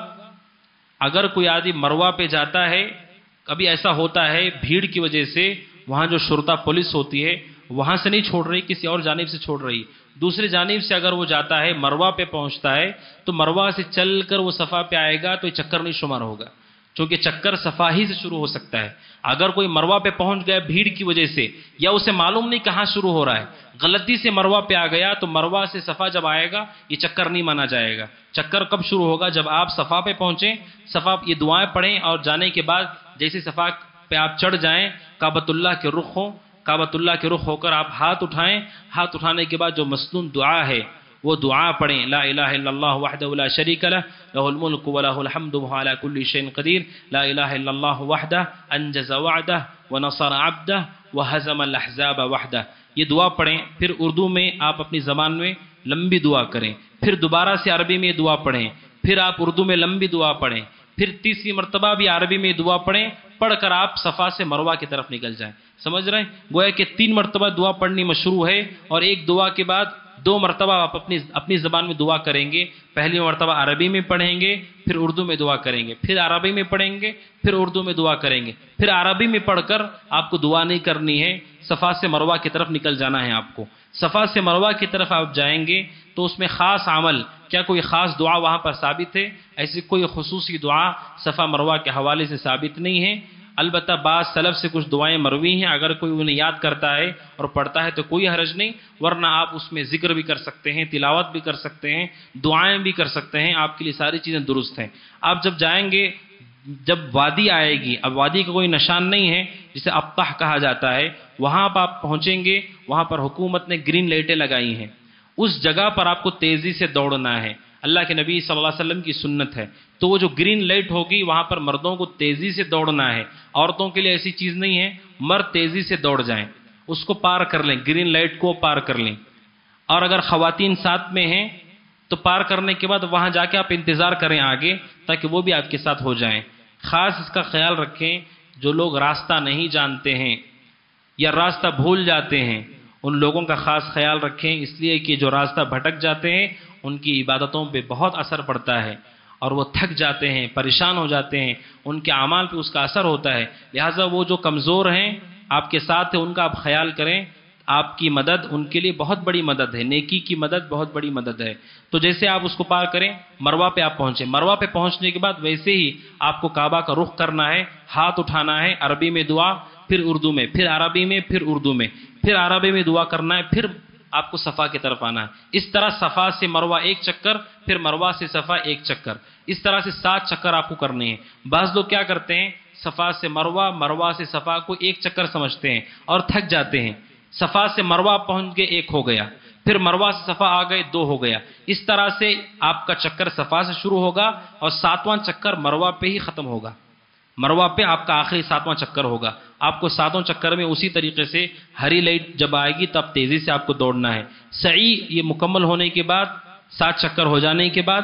اگر کوئی آدمی مروہ پہ جاتا ہے، کبھی ایسا ہوتا ہے بھیڑ کی وجہ سے وہاں جو شرطہ پولیس ہوتی ہے وہاں سے نہیں چھوڑ رہی، کسی اور جانب سے چھوڑ رہی، دوسری جانب سے اگر وہ جاتا ہے مروہ پہ پہنچتا ہے تو مروہ سے چل کر وہ صفا پہ آئے گا تو یہ چکر نہیں شمار ہوگا، چونکہ چکر صفا ہی سے شروع ہو سکتا ہے. اگر کوئی مروہ پہ پہنچ گیا بھیڑ کی وجہ سے یا اسے معلوم نہیں کہاں شروع ہو رہا ہے، غلطی سے مروہ پہ آ گیا تو مروہ سے صفا جب آئے گا یہ چکر نہیں مانا جائے گا. چکر کب شروع ہوگا؟ جب آپ صفا پہ پہنچیں، صفا یہ دعائیں پڑھیں اور جانے کے بعد جیسے صفا پہ آپ چڑھ جائیں، کعبۃ اللہ کے رخ ہوں، کعبۃ اللہ کے رخ ہو کر آپ ہاتھ اٹھائیں. ہاتھ اٹھانے کے بعد جو مسنون دعا ہے وہ دعا پڑھیں، لا الہ الا اللہ وحدہ لا شریک لہ لہ الملک ولہ الحمد وہو علی کل شیء قدیر، لا الہ الا اللہ وحدہ انجز وعدہ ونصر عبدہ وہزم الاحزاب وحدہ. یہ دعا پڑھیں. پھر اردو میں آپ اپنی زبان میں لمبی دعا کریں، پھر دوبارہ سے عربی میں دعا پڑھیں، پھر آپ اردو میں لمبی دعا پڑھیں، پھر تیسری مرتبہ بھی عربی میں دعا پڑھیں. پڑھ کر آپ صفا سے مروہ کی طرف نکل جائیں. سمجھ رہے ہیں؟ گویا کہ 3 مرتبہ دعا پڑھنی مشروع ہے، اور ایک دعا کے بعد 2 مرتبہ آپ اپنی زبان میں دعا کریں گے. پہلی مرتبہ عربی میں پڑھیں گے، پھر اردو میں دعا کریں گے، پھر عربی میں پڑھیں گے، پھر اردو میں دعا کریں گے. پھر عربی میں پڑھ کر آپ کو دعا نہیں کرنی ہے، صفا سے مروہ کی طرف نکل جانا ہے. آپ کو صفا سے مروہ کی طرف آپ جائیں گے تو اس میں خاص عمل، کیا کوئی خاص دعا وہاں پر ثابت ہے؟ ایسی کوئی خصوصی دعا صفا مروہ کے حوالے سے ثابت نہیں ہے. البتہ بعض سلف سے کچھ دعائیں مروی ہیں، اگر کوئی انہیں یاد کرتا ہے اور پڑھتا ہے تو کوئی حرج نہیں، ورنہ آپ اس میں ذکر بھی کر سکتے ہیں، تلاوت بھی کر سکتے ہیں، دعائیں بھی کر سکتے ہیں. آپ کے لیے ساری چیزیں درست ہیں. آپ جب جائیں گے، جب وادی آئے گی، اب وادی کا کوئی نشان نہیں ہے جسے ابطح کہا جاتا ہے، وہاں پر آپ پہنچیں گے، وہاں پر حکومت نے گرین لائٹیں لگائی ہیں. اس جگہ پر آپ کو تیزی سے دوڑنا ہے. اللہ کے نبی صلی اللہ علیہ وسلم کی سنت ہے. تو وہ جو گرین لائٹ ہوگی وہاں پر مردوں کو تیزی سے دوڑنا ہے. عورتوں کے لیے ایسی چیز نہیں ہے، مرد تیزی سے دوڑ جائیں، اس کو پار کر لیں، گرین لائٹ کو پار کر لیں. اور اگر خواتین ساتھ میں ہیں تو پار کرنے کے بعد وہاں جا کے آپ انتظار کریں آگے، تاکہ وہ بھی آپ کے ساتھ ہو جائیں. خاص اس کا خیال رکھیں، جو لوگ راستہ نہیں جانتے ہیں یا راستہ بھول جاتے ہیں ان لوگوں کا خاص خیال رکھیں، اس لیے کہ جو راستہ بھٹک جاتے ہیں ان کی عبادتوں پہ بہت اثر پڑتا ہے. اور وہ تھک جاتے ہیں، پریشان ہو جاتے ہیں، ان کے اعمال پہ اس کا اثر ہوتا ہے. لہٰذا وہ جو کمزور ہیں آپ کے ساتھ ہیں ان کا آپ خیال کریں. آپ کی مدد ان کے لیے بہت بڑی مدد ہے، نیکی کی مدد بہت بڑی مدد ہے. تو جیسے آپ اس کو پار کریں، مروہ پہ آپ پہنچیں، مروہ پہ پہنچنے کے بعد ویسے ہی آپ کو کعبہ کا رخ کرنا ہے، ہاتھ اٹھانا ہے، عربی میں دعا، پھر اردو میں، پھر عربی میں، پھر اردو میں، پھر عربی میں دعا کرنا ہے، پھر آپ کو صفا کی طرف آنا ہے. اس طرح صفا سے مروہ ایک چکر، پھر مروہ سے صفا ایک چکر، اس طرح سے 7 چکر آپ کو کرنے ہیں. بعض لوگ کیا کرتے ہیں، صفا سے مروہ، مروہ سے صفا کو ایک چکر سمجھتے ہیں اور تھک جاتے ہیں. صفا سے مروہ پہنچ گئے 1 ہو گیا، پھر مروہ سے صفا آ گئے 2 ہو گیا. اس طرح سے آپ کا چکر صفا سے شروع ہوگا اور 7واں چکر مروہ پہ ہی ختم ہوگا. مروہ پہ آپ کا آخری 7واں چکر ہوگا. آپ کو 7واں چکر میں اسی طریقے سے ہری لائٹ جب آئے گی تب تیزی سے آپ کو دوڑنا ہے. سعی یہ مکمل ہونے کے بعد، 7 چکر ہو جانے کے بعد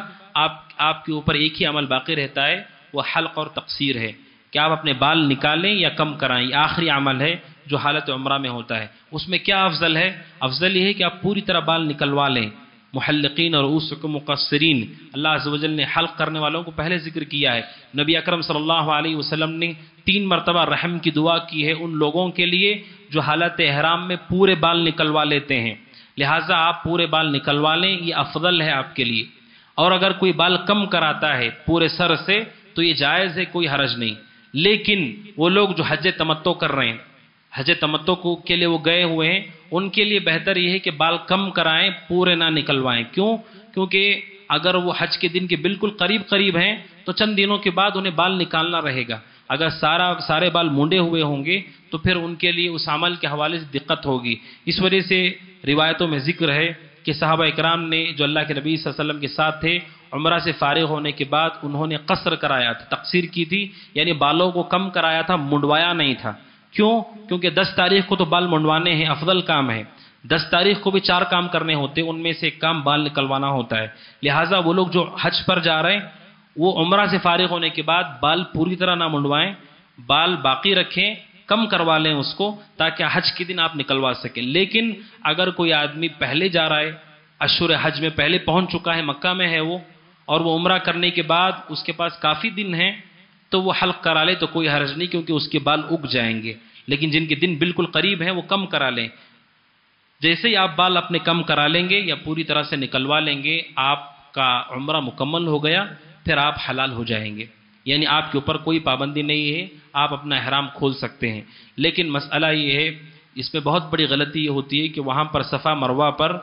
آپ کے اوپر ایک ہی عمل باقی رہتا ہے، وہ حلق اور تقصیر ہے کہ آپ اپنے بال نکالیں یا کم کرائیں. یہ آخری عمل ہے جو حالت عمرہ میں ہوتا ہے. اس میں کیا افضل ہے؟ افضل یہ ہے کہ آپ پوری طرح بال نکلوا لیں. محلقین اور رؤوسکم مقصرین، اللہ عز و جل نے حلق کرنے والوں کو پہلے ذکر کیا ہے. نبی اکرم صلی اللہ علیہ وسلم نے 3 مرتبہ رحم کی دعا کی ہے ان لوگوں کے لیے جو حالت احرام میں پورے بال نکلوا لیتے ہیں. لہٰذا آپ پورے بال نکلوا لیں، یہ افضل ہے آپ کے لیے. اور اگر کوئی بال کم کراتا ہے پورے سر سے تو یہ جائز ہے، کوئی حرج نہیں. لیکن وہ لوگ جو حج تمتع کر رہے ہیں، حج تمتع کے لیے وہ گئے ہوئے ہیں، ان کے لیے بہتر یہ ہے کہ بال کم کرائیں، پورے نہ نکلوائیں. کیوں؟ کیونکہ اگر وہ حج کے دن کے بالکل قریب ہیں تو چند دنوں کے بعد انہیں بال نکالنا رہے گا. اگر سارے بال مونڈے ہوئے ہوں گے تو پھر ان کے لیے اس عمل کے حوالے سے دقت ہوگی. اس وجہ سے روایتوں میں ذکر ہے کہ صحابہ اکرام نے جو اللہ کے نبی صلی اللہ علیہ وسلم کے ساتھ تھے، عمرہ سے فارغ ہونے کے بعد انہوں نے قصر کرایا تھا، تقصیر کی تھی، یعنی بالوں کو کم کرایا تھا، منڈوایا نہیں تھا. کیوں؟ کیونکہ 10 تاریخ کو تو بال منڈوانے ہیں، افضل کام ہے. 10 تاریخ کو بھی 4 کام کرنے ہوتے، ان میں سے ایک کام بال نکلوانا ہوتا ہے. لہٰذا وہ لوگ جو حج پر جا رہے ہیں وہ عمرہ سے فارغ ہونے کے بعد بال پوری طرح نہ منڈوائیں، بال باقی رکھیں، کم کروا لیں اس کو تاکہ حج کے دن آپ نکلوا سکیں. لیکن اگر کوئی آدمی پہلے جا رہا ہے، اشہر حج میں پہلے پہنچ چکا ہے، مکہ میں ہے وہ، اور وہ عمرہ کرنے کے بعد اس کے پاس کافی دن ہیں تو وہ حلق کرا لے تو کوئی حرج نہیں، کیونکہ اس کے بال اگ جائیں گے. لیکن جن کے دن بالکل قریب ہیں وہ کم کرا لیں. جیسے ہی آپ بال اپنے کم کرا لیں گے یا پوری طرح سے نکلوا لیں گے، آپ کا عمرہ مکمل ہو گیا، پھر آپ حلال ہو جائیں گے. یعنی آپ کے اوپر کوئی پابندی نہیں ہے، آپ اپنا احرام کھول سکتے ہیں. لیکن مسئلہ یہ ہے، اس میں بہت بڑی غلطی یہ ہوتی ہے کہ وہاں پر صفا مروہ پر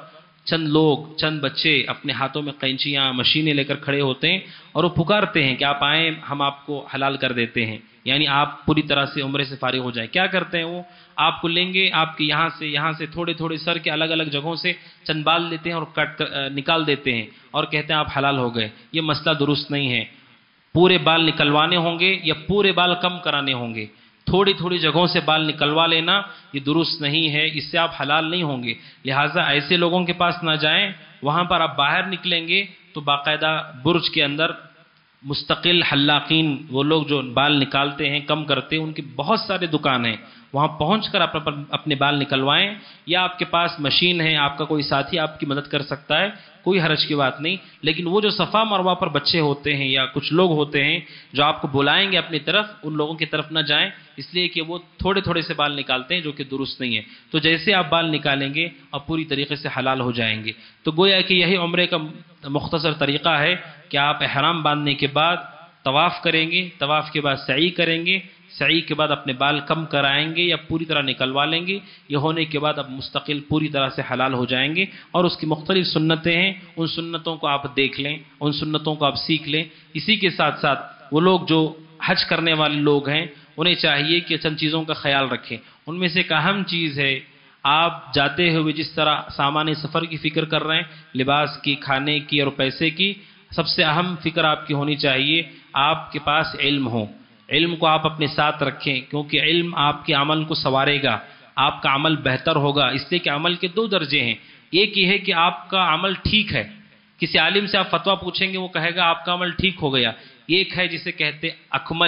چند بچے اپنے ہاتھوں میں قینچیاں، مشینیں لے کر کھڑے ہوتے ہیں اور وہ پکارتے ہیں کہ آپ آئیں، ہم آپ کو حلال کر دیتے ہیں، یعنی آپ پوری طرح سے عمرے سے فارغ ہو جائیں. کیا کرتے ہیں وہ؟ آپ کو لیں گے، آپ کے یہاں سے تھوڑے سر کے الگ الگ جگہوں سے چند بال لیتے ہیں اور نکال دیتے ہیں اور کہتے ہیں آپ حلال ہو گئے. یہ مسئلہ درست نہیں ہے. پورے بال نکلوانے ہوں گے یا پورے بال کم کرانے ہوں گے. تھوڑی جگہوں سے بال نکلوا لینا یہ درست نہیں ہے، اس سے آپ حلال نہیں ہوں گے. لہٰذا ایسے لوگوں کے پاس نہ جائیں. وہاں پر آپ باہر نکلیں گے تو باقاعدہ برج کے اندر مستقل حلاقین، وہ لوگ جو بال نکالتے ہیں، کم کرتے ہیں، ان کی بہت سارے دکان ہیں. وہاں پہنچ کر آپ اپنے بال نکلوائیں، یا آپ کے پاس مشین ہے، آپ کا کوئی ساتھی آپ کی مدد کر سکتا ہے، کوئی حرج کی بات نہیں. لیکن وہ جو صفا مروہ پر بچے ہوتے ہیں یا کچھ لوگ ہوتے ہیں جو آپ کو بلائیں گے اپنی طرف، ان لوگوں کی طرف نہ جائیں، اس لیے کہ وہ تھوڑے سے بال نکالتے ہیں جو کہ درست نہیں ہے. تو جیسے آپ بال نکالیں گے اور پوری طریقے سے حلال ہو جائیں گے. تو گویا کہ یہی عمرے کا مختصر طریقہ ہے کہ آپ احرام باندھنے کے بعد طواف کریں گے، طواف کے بعد سعی کریں گے، سعی کے بعد اپنے بال کم کرائیں گے یا پوری طرح نکلوا لیں گے. یہ ہونے کے بعد اب مستقل پوری طرح سے حلال ہو جائیں گے. اور اس کی مختلف سنتیں ہیں، ان سنتوں کو آپ دیکھ لیں، ان سنتوں کو آپ سیکھ لیں. اسی کے ساتھ ساتھ وہ لوگ جو حج کرنے والے لوگ ہیں انہیں چاہیے کہ چند چیزوں کا خیال رکھیں. ان میں سے ایک اہم چیز ہے، آپ جاتے ہوئے جس طرح سامان سفر کی فکر کر رہے ہیں، لباس کی، کھانے کی اور پیسے کی، سب سے اہم فکر آپ کی ہونی چاہیے آپ کے پاس علم ہو. علم کو آپ اپنے ساتھ رکھیں، کیونکہ علم آپ کے عمل کو سنوارے گا، آپ کا عمل بہتر ہوگا. اس لیے کہ عمل کے 2 درجے ہیں. ایک یہ ہے کہ آپ کا عمل ٹھیک ہے، کسی عالم سے آپ فتویٰ پوچھیں گے وہ کہے گا آپ کا عمل ٹھیک ہو گیا. ایک ہے جسے کہتے اکمل،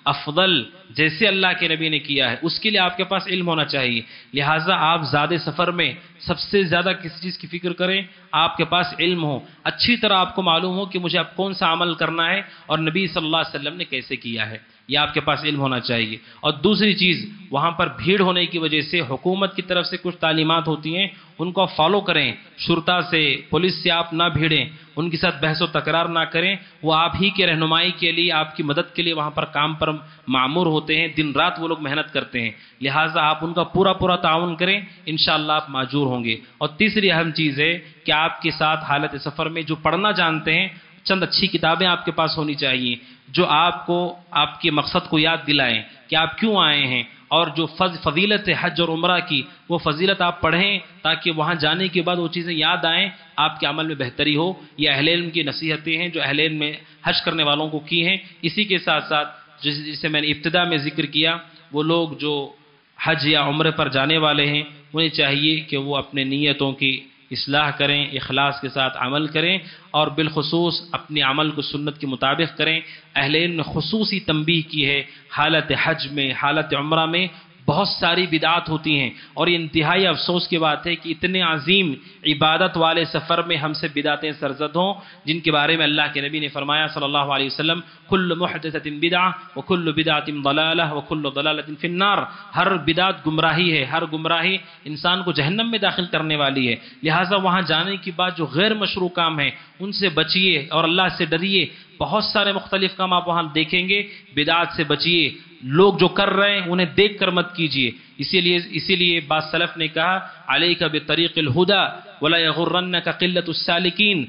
افضل جیسے اللہ کے نبی نے کیا ہے اس کے لیے آپ کے پاس علم ہونا چاہیے. لہٰذا آپ زیادہ سفر میں سب سے زیادہ کسی چیز کی فکر کریں آپ کے پاس علم ہو, اچھی طرح آپ کو معلوم ہو کہ مجھے اب کون سا عمل کرنا ہے اور نبی صلی اللہ علیہ وسلم نے کیسے کیا ہے, یہ آپ کے پاس علم ہونا چاہیے. اور دوسری چیز, وہاں پر بھیڑ ہونے کی وجہ سے حکومت کی طرف سے کچھ تعلیمات ہوتی ہیں, ان کو فالو کریں. شرطا سے, پولیس سے آپ نہ بھیڑیں, ان کے ساتھ بحث و تکرار نہ کریں. وہ آپ ہی کے رہنمائی کے لیے, آپ کی مدد کے لیے وہاں پر کام پر معمور ہوتے ہیں, دن رات وہ لوگ محنت کرتے ہیں. لہٰذا آپ ان کا پورا تعاون کریں, انشاءاللہ آپ معجور ہوں گے. اور تیسری اہم چیز ہے کہ آپ کے ساتھ حالت سفر میں جو پڑھنا جانتے ہیں, چند اچھی کتابیں آپ کے پاس ہونی چاہیے جو آپ کو آپ کے مقصد کو یاد دلائیں کہ آپ کیوں آئے ہیں, اور جو فضیلت حج اور عمرہ کی وہ فضیلت آپ پڑھیں تاکہ وہاں جانے کے بعد وہ چیزیں یاد آئیں, آپ کے عمل میں بہتری ہو. یہ اہل علم کی نصیحتیں ہیں جو اہل علم میں حج کرنے والوں کو کی ہیں. اسی کے ساتھ ساتھ جسے میں نے ابتدا میں ذکر کیا, وہ لوگ جو حج یا عمرے پر جانے والے ہیں انہیں چاہیے کہ وہ اپنے نیتوں کی اصلاح کریں, اخلاص کے ساتھ عمل کریں, اور بالخصوص اپنے عمل کو سنت کے مطابق کریں. اہل علم نے خصوصی تنبیہ کی ہے حالت حج میں, حالت عمرہ میں بہت ساری بدعات ہوتی ہیں, اور یہ انتہائی افسوس کی بات ہے کہ اتنے عظیم عبادت والے سفر میں ہم سے بدعتیں سرزد ہوں, جن کے بارے میں اللہ کے نبی نے فرمایا صلی اللہ علیہ وسلم, کل محدثۃ بدعہ وکل بدعۃ ضلالہ وکل ضلالۃ فی النار. ہر بدعت گمراہی ہے, ہر گمراہی انسان کو جہنم میں داخل کرنے والی ہے. لہٰذا وہاں جانے کے بعد جو غیر مشروع کام ہیں ان سے بچیے اور اللہ سے ڈریے. بہت سارے مختلف کام آپ وہاں دیکھیں گے, بدعات سے بچیے. لوگ جو کر رہے ہیں انہیں دیکھ کر مت کیجیے. اسی لیے بعض سلف نے کہا, علیک بطریق الہدی ولا یغرنک قلۃ السالکین.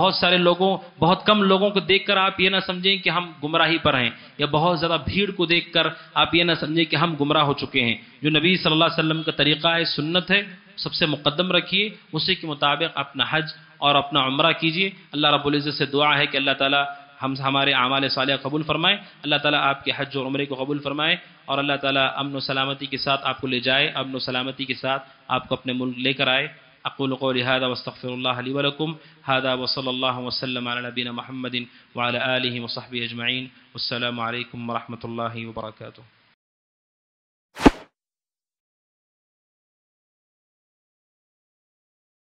بہت کم لوگوں کو دیکھ کر آپ یہ نہ سمجھیں کہ ہم گمراہی پر ہیں, یا بہت زیادہ بھیڑ کو دیکھ کر آپ یہ نہ سمجھیں کہ ہم گمراہ ہو چکے ہیں. جو نبی صلی اللہ علیہ وسلم کا طریقہ ہے, سنت ہے, سب سے مقدم رکھیے, اسی کے مطابق اپنا حج اور اپنا عمرہ کیجیے. اللہ رب العزت سے دعا ہے کہ اللہ تعالیٰ ہمارے اعمال صالحہ قبول فرمائے, اللہ تعالیٰ آپ کے حج اور عمرے کو قبول فرمائے, اور اللہ تعالیٰ امن و سلامتی کے ساتھ آپ کو لے جائے, امن و سلامتی کے ساتھ آپ کو اپنے ملک لے کر آئے. اقول قولی هذا واستغفر الله لي ولكم. هذا وصلى الله وسلم على نبينا محمد وعلى آله وصحبه أجمعين. والسلام عليكم ورحمة الله وبركاته.